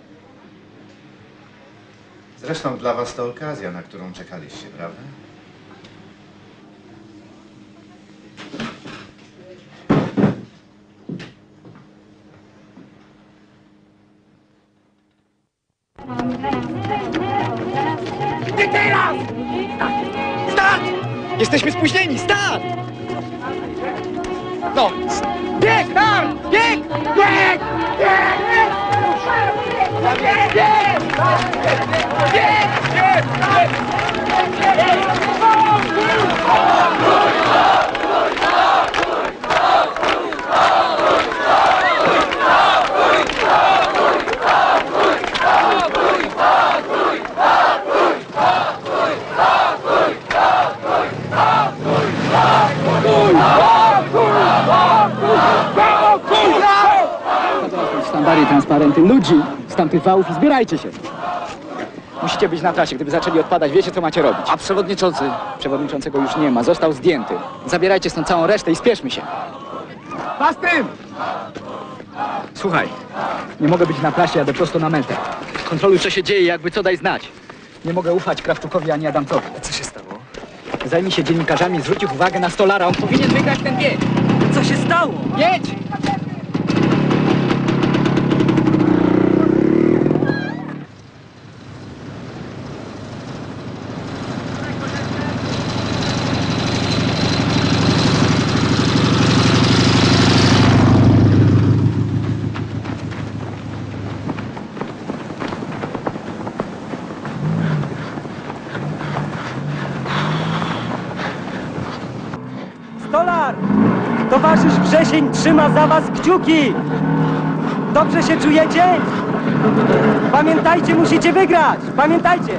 Zresztą dla was to okazja, na którą czekaliście, prawda? Nie teraz! Start! Jesteśmy spóźnieni! Start! No! Bieg! Start! Bieg! Bieg! Bieg! Bieg! Bieg! Bieg! Sztandary, transparenty, ludzi z tamtych wałów i zbierajcie się. Musicie być na trasie. Gdyby zaczęli odpadać, wiecie, co macie robić. A przewodniczący? Przewodniczącego już nie ma, został zdjęty. Zabierajcie stąd całą resztę i spieszmy się. Pas tym! Słuchaj, nie mogę być na trasie, jadę prosto na metę. Kontroluj, co się dzieje, jakby co daj znać. Nie mogę ufać Krawczukowi ani Adamcowi. Co się stało? Zajmij się dziennikarzami, zwróć ich uwagę na Stolara. On powinien wygrać ten bieg. Co się stało? Jedź! Stolar! Towarzysz Wrzesień trzyma za was kciuki! Dobrze się czujecie? Pamiętajcie, musicie wygrać! Pamiętajcie!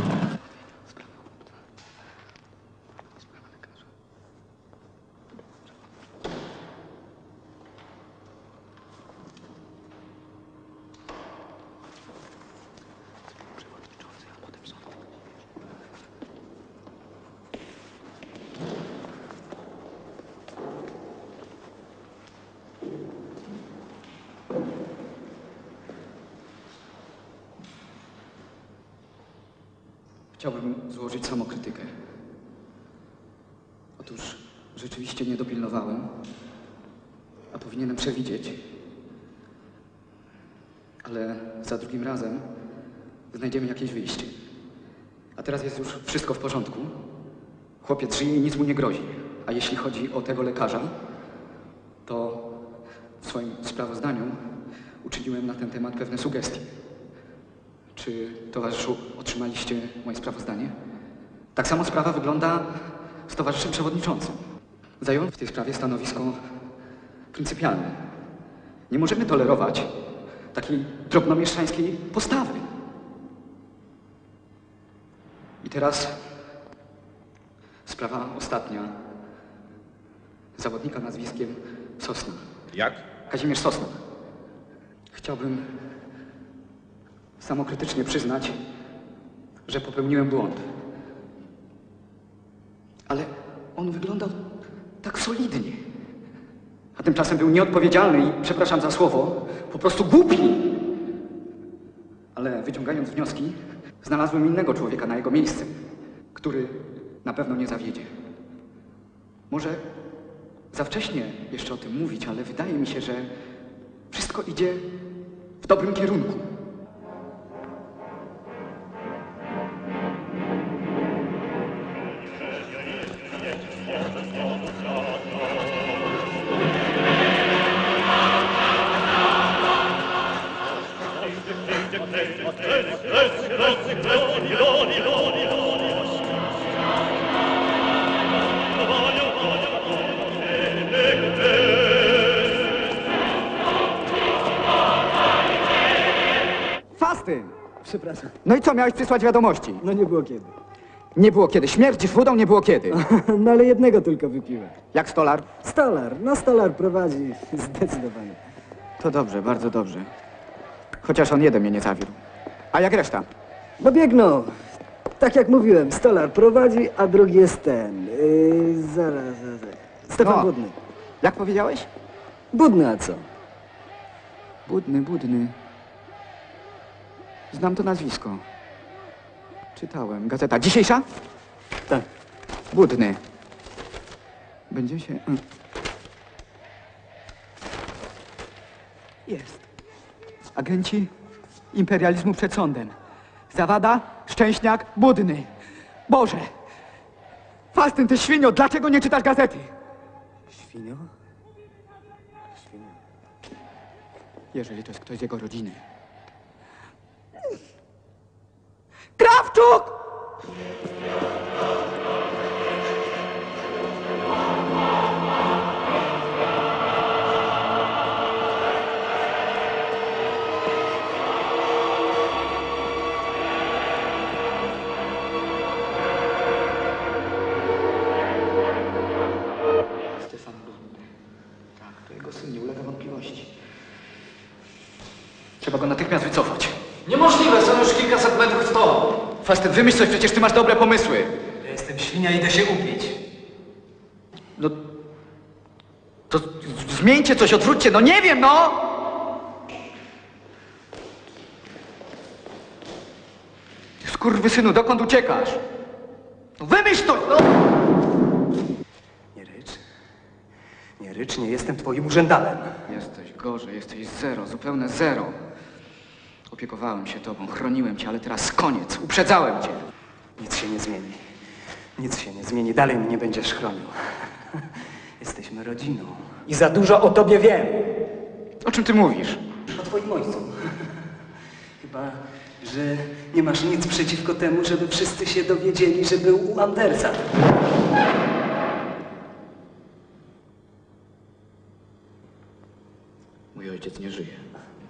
Chciałbym złożyć samokrytykę. Otóż rzeczywiście nie dopilnowałem, a powinienem przewidzieć. Ale za drugim razem znajdziemy jakieś wyjście. A teraz jest już wszystko w porządku. Chłopiec żyje i nic mu nie grozi. A jeśli chodzi o tego lekarza, to w swoim sprawozdaniu uczyniłem na ten temat pewne sugestie. Czy Czy, towarzyszu, otrzymaliście moje sprawozdanie? Tak samo sprawa wygląda z towarzyszem przewodniczącym. Zająłem w tej sprawie stanowisko pryncypialne. Nie możemy tolerować takiej drobnomieszczańskiej postawy. I teraz sprawa ostatnia. Zawodnika nazwiskiem Sosna. Jak? Kazimierz Sosna. Chciałbym samokrytycznie przyznać, że popełniłem błąd. Ale on wyglądał tak solidnie. A tymczasem był nieodpowiedzialny i, przepraszam za słowo, po prostu głupi. Ale wyciągając wnioski, znalazłem innego człowieka na jego miejsce, który na pewno nie zawiedzie. Może za wcześnie jeszcze o tym mówić, ale wydaje mi się, że wszystko idzie w dobrym kierunku. Fastyn! Przepraszam. No i co, miałeś przysłać wiadomości? No nie było kiedy. Nie było kiedy. Śmierdzisz wodą, nie było kiedy. No ale jednego tylko wypiłem. Jak stolar? Stolar, no stolar prowadzi zdecydowanie. To dobrze, bardzo dobrze. Chociaż on jeden mnie nie zawiódł. A jak reszta? No biegną. Tak jak mówiłem, stolar prowadzi, a drugi jest ten. Yy, zaraz, zaraz. Stefan No. Budny. Jak powiedziałeś? Budny, a co? Budny, Budny. Znam to nazwisko. Czytałem. Gazeta dzisiejsza? Tak. Budny. Będzie się... mm. Jest. Agenci imperializmu przed sądem. Zawada, Szczęśniak, Budny. Boże! Fastyn, ty świnio, dlaczego nie czytasz gazety? Świnio? Świnio. Jeżeli to jest ktoś z jego rodziny. Krawczuk! Stefan Budny. Tak, to jego syn, nie ulega wątpliwości. Trzeba go natychmiast wycofać. Niemożliwe, są już kilkaset metrów w to. Fastyn, wymyśl coś, przecież ty masz dobre pomysły. Ja jestem świnia, idę się upić. No... To zmieńcie coś, odwróćcie, no nie wiem, no! Skurwysynu, dokąd uciekasz? No wymyśl to, no! Nie rycz. Nie rycz, nie jestem twoim urzędalem. Jesteś gorzej, jesteś zero, zupełne zero. Opiekowałem się tobą, chroniłem cię, ale teraz koniec, uprzedzałem cię. Nic się nie zmieni. Nic się nie zmieni, dalej mnie nie będziesz chronił. Jesteśmy rodziną. I za dużo o tobie wiem. O czym ty mówisz? O twoim ojcu. Chyba, że nie masz nic przeciwko temu, żeby wszyscy się dowiedzieli, że był u Andersa. Mój ojciec nie żyje.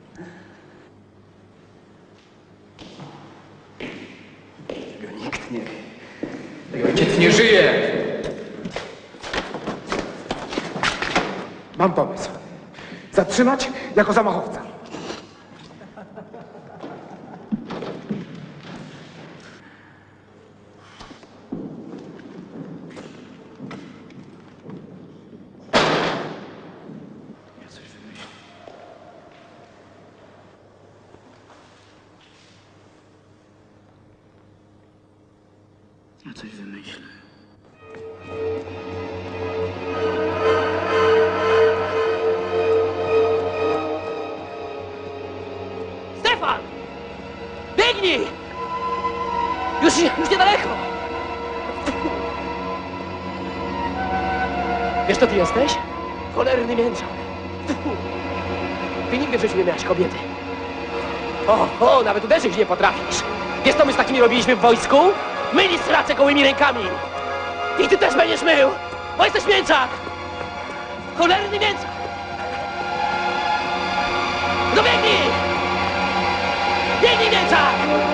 Tego nikt nie wie. Mój ojciec nie żyje! Mam pomysł. Zatrzymać jako zamachowca. Ja coś wymyślę. Ja coś wymyślę. Stefan! Biegnij! Już, już niedaleko! Wiesz, kto ty jesteś? Cholerny mięczak. Ty nigdy w życiu nie miałeś kobiety. O, o, nawet uderzyć nie potrafisz. Wiesz, co my z takimi robiliśmy w wojsku? Myli stracę gołymi rękami. I ty też będziesz mył, bo jesteś mięczak. Cholerny mięczak. No biegnij! Biegnij, mięczak!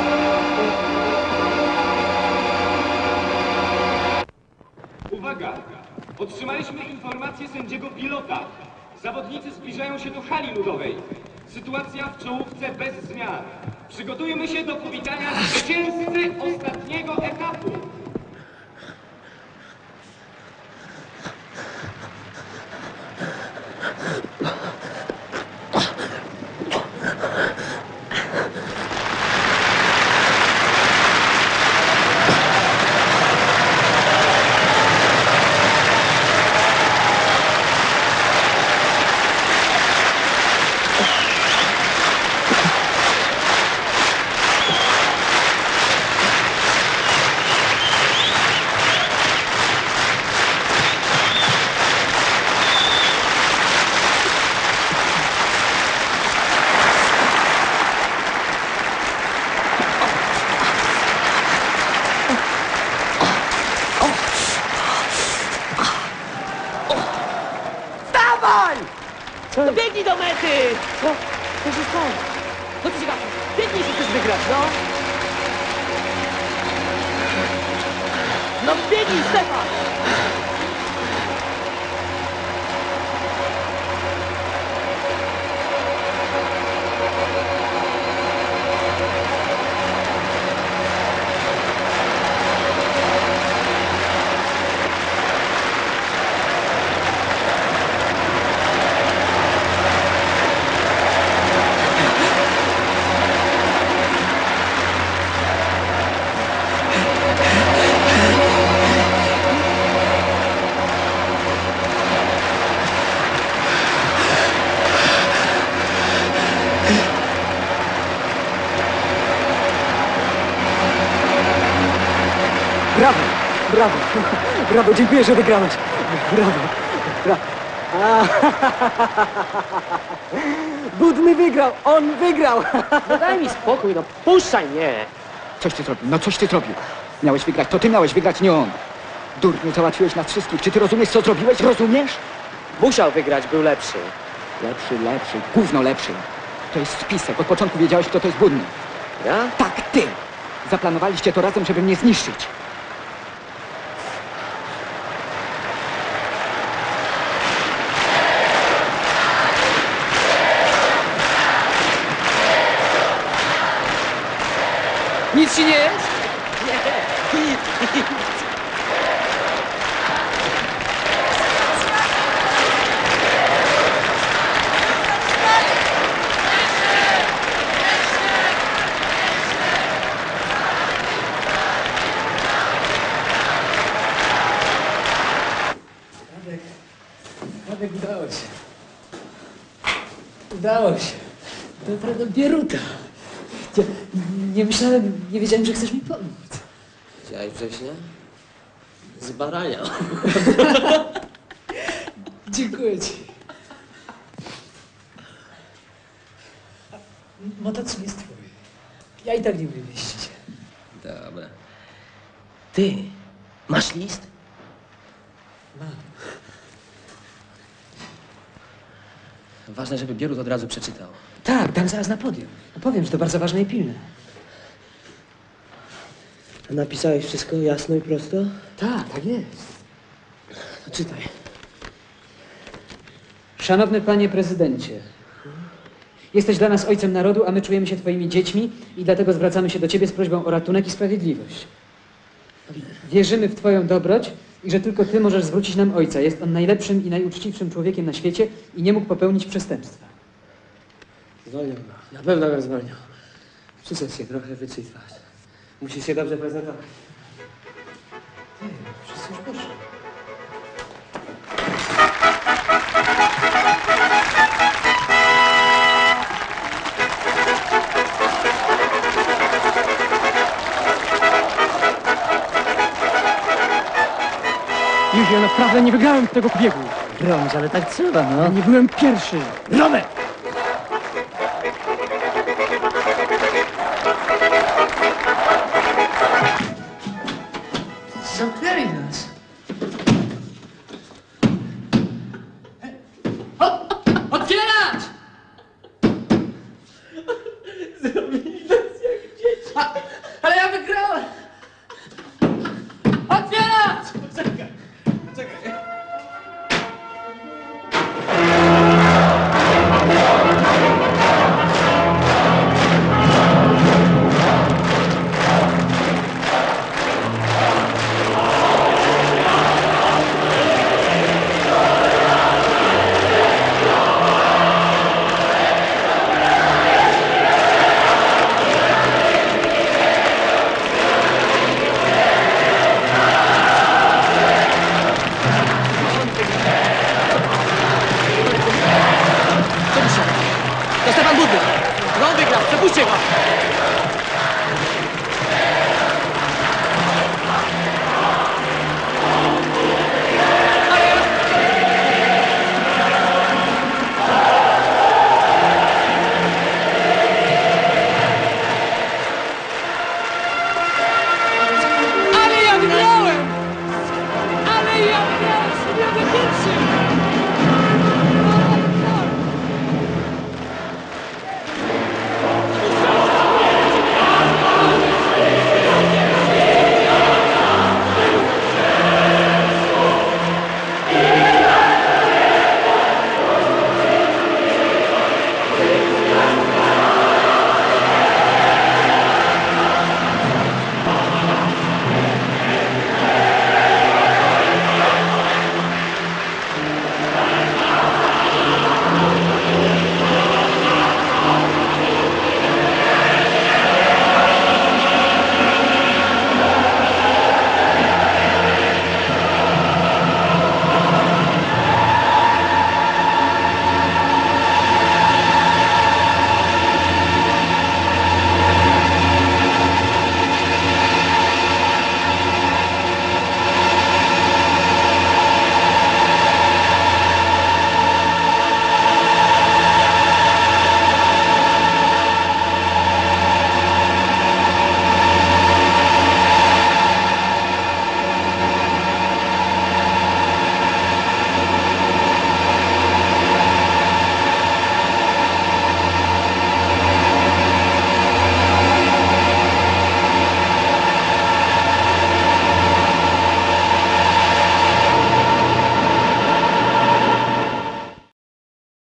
Uwaga! Otrzymaliśmy informację sędziego pilota. Zawodnicy zbliżają się do hali ludowej. Sytuacja w czołówce bez zmian. Przygotujemy się do powitania zwycięzcy ostatniego etapu. No biegnij do mety! Co? Co się stało? No ty ciekawe, biegnij, że chcesz wygrać, no! No biegnij, Stefan! Brawo, brawo, brawo, dziękuję, że wygrałeś. Brawo, brawo. A, Budny wygrał, on wygrał. No daj mi spokój, no puszczaj mnie. Coś ty zrobił, no coś ty zrobił. Miałeś wygrać, to ty miałeś wygrać, nie on. Durniu, załatwiłeś nas wszystkich. Czy ty rozumiesz, co zrobiłeś? Rozumiesz? Musiał wygrać, był lepszy. Lepszy, lepszy, gówno lepszy. To jest spisek. Od początku wiedziałeś, kto to jest Budny. Ja? Tak, ty. Zaplanowaliście to razem, żeby mnie zniszczyć. Nic ci nie jest? Nie, nic, nic. Radek, udało się. Udało się. Naprawdę Bieruta. Nie, nie myślałem, nie wiedziałem, że chcesz mi pomóc. Widziałeś wcześniej? Zbarania. Dziękuję ci. Motocykl jest twój. Ja i tak nie umiem jeździć. Dobra. Ty, masz list? Mam. Ważne, żeby Bierut od razu przeczytał. Tak, dam zaraz na podium. Powiem, że to bardzo ważne i pilne. A napisałeś wszystko jasno i prosto? Tak, tak jest. No czytaj. Szanowny panie prezydencie, jesteś dla nas ojcem narodu, a my czujemy się twoimi dziećmi i dlatego zwracamy się do ciebie z prośbą o ratunek i sprawiedliwość. Wierzymy w twoją dobroć i że tylko ty możesz zwrócić nam ojca. Jest on najlepszym i najuczciwszym człowiekiem na świecie i nie mógł popełnić przestępstwa. Zwolnią go. Na pewno go zwolnią. Przyszedł się trochę wyczytać. Musisz się dobrze prezentować. Ty, wszyscy już poszli. Już ja naprawdę nie wygrałem tego biegu. Brąz, ale tak trzeba, no. Nie byłem pierwszy. Romek!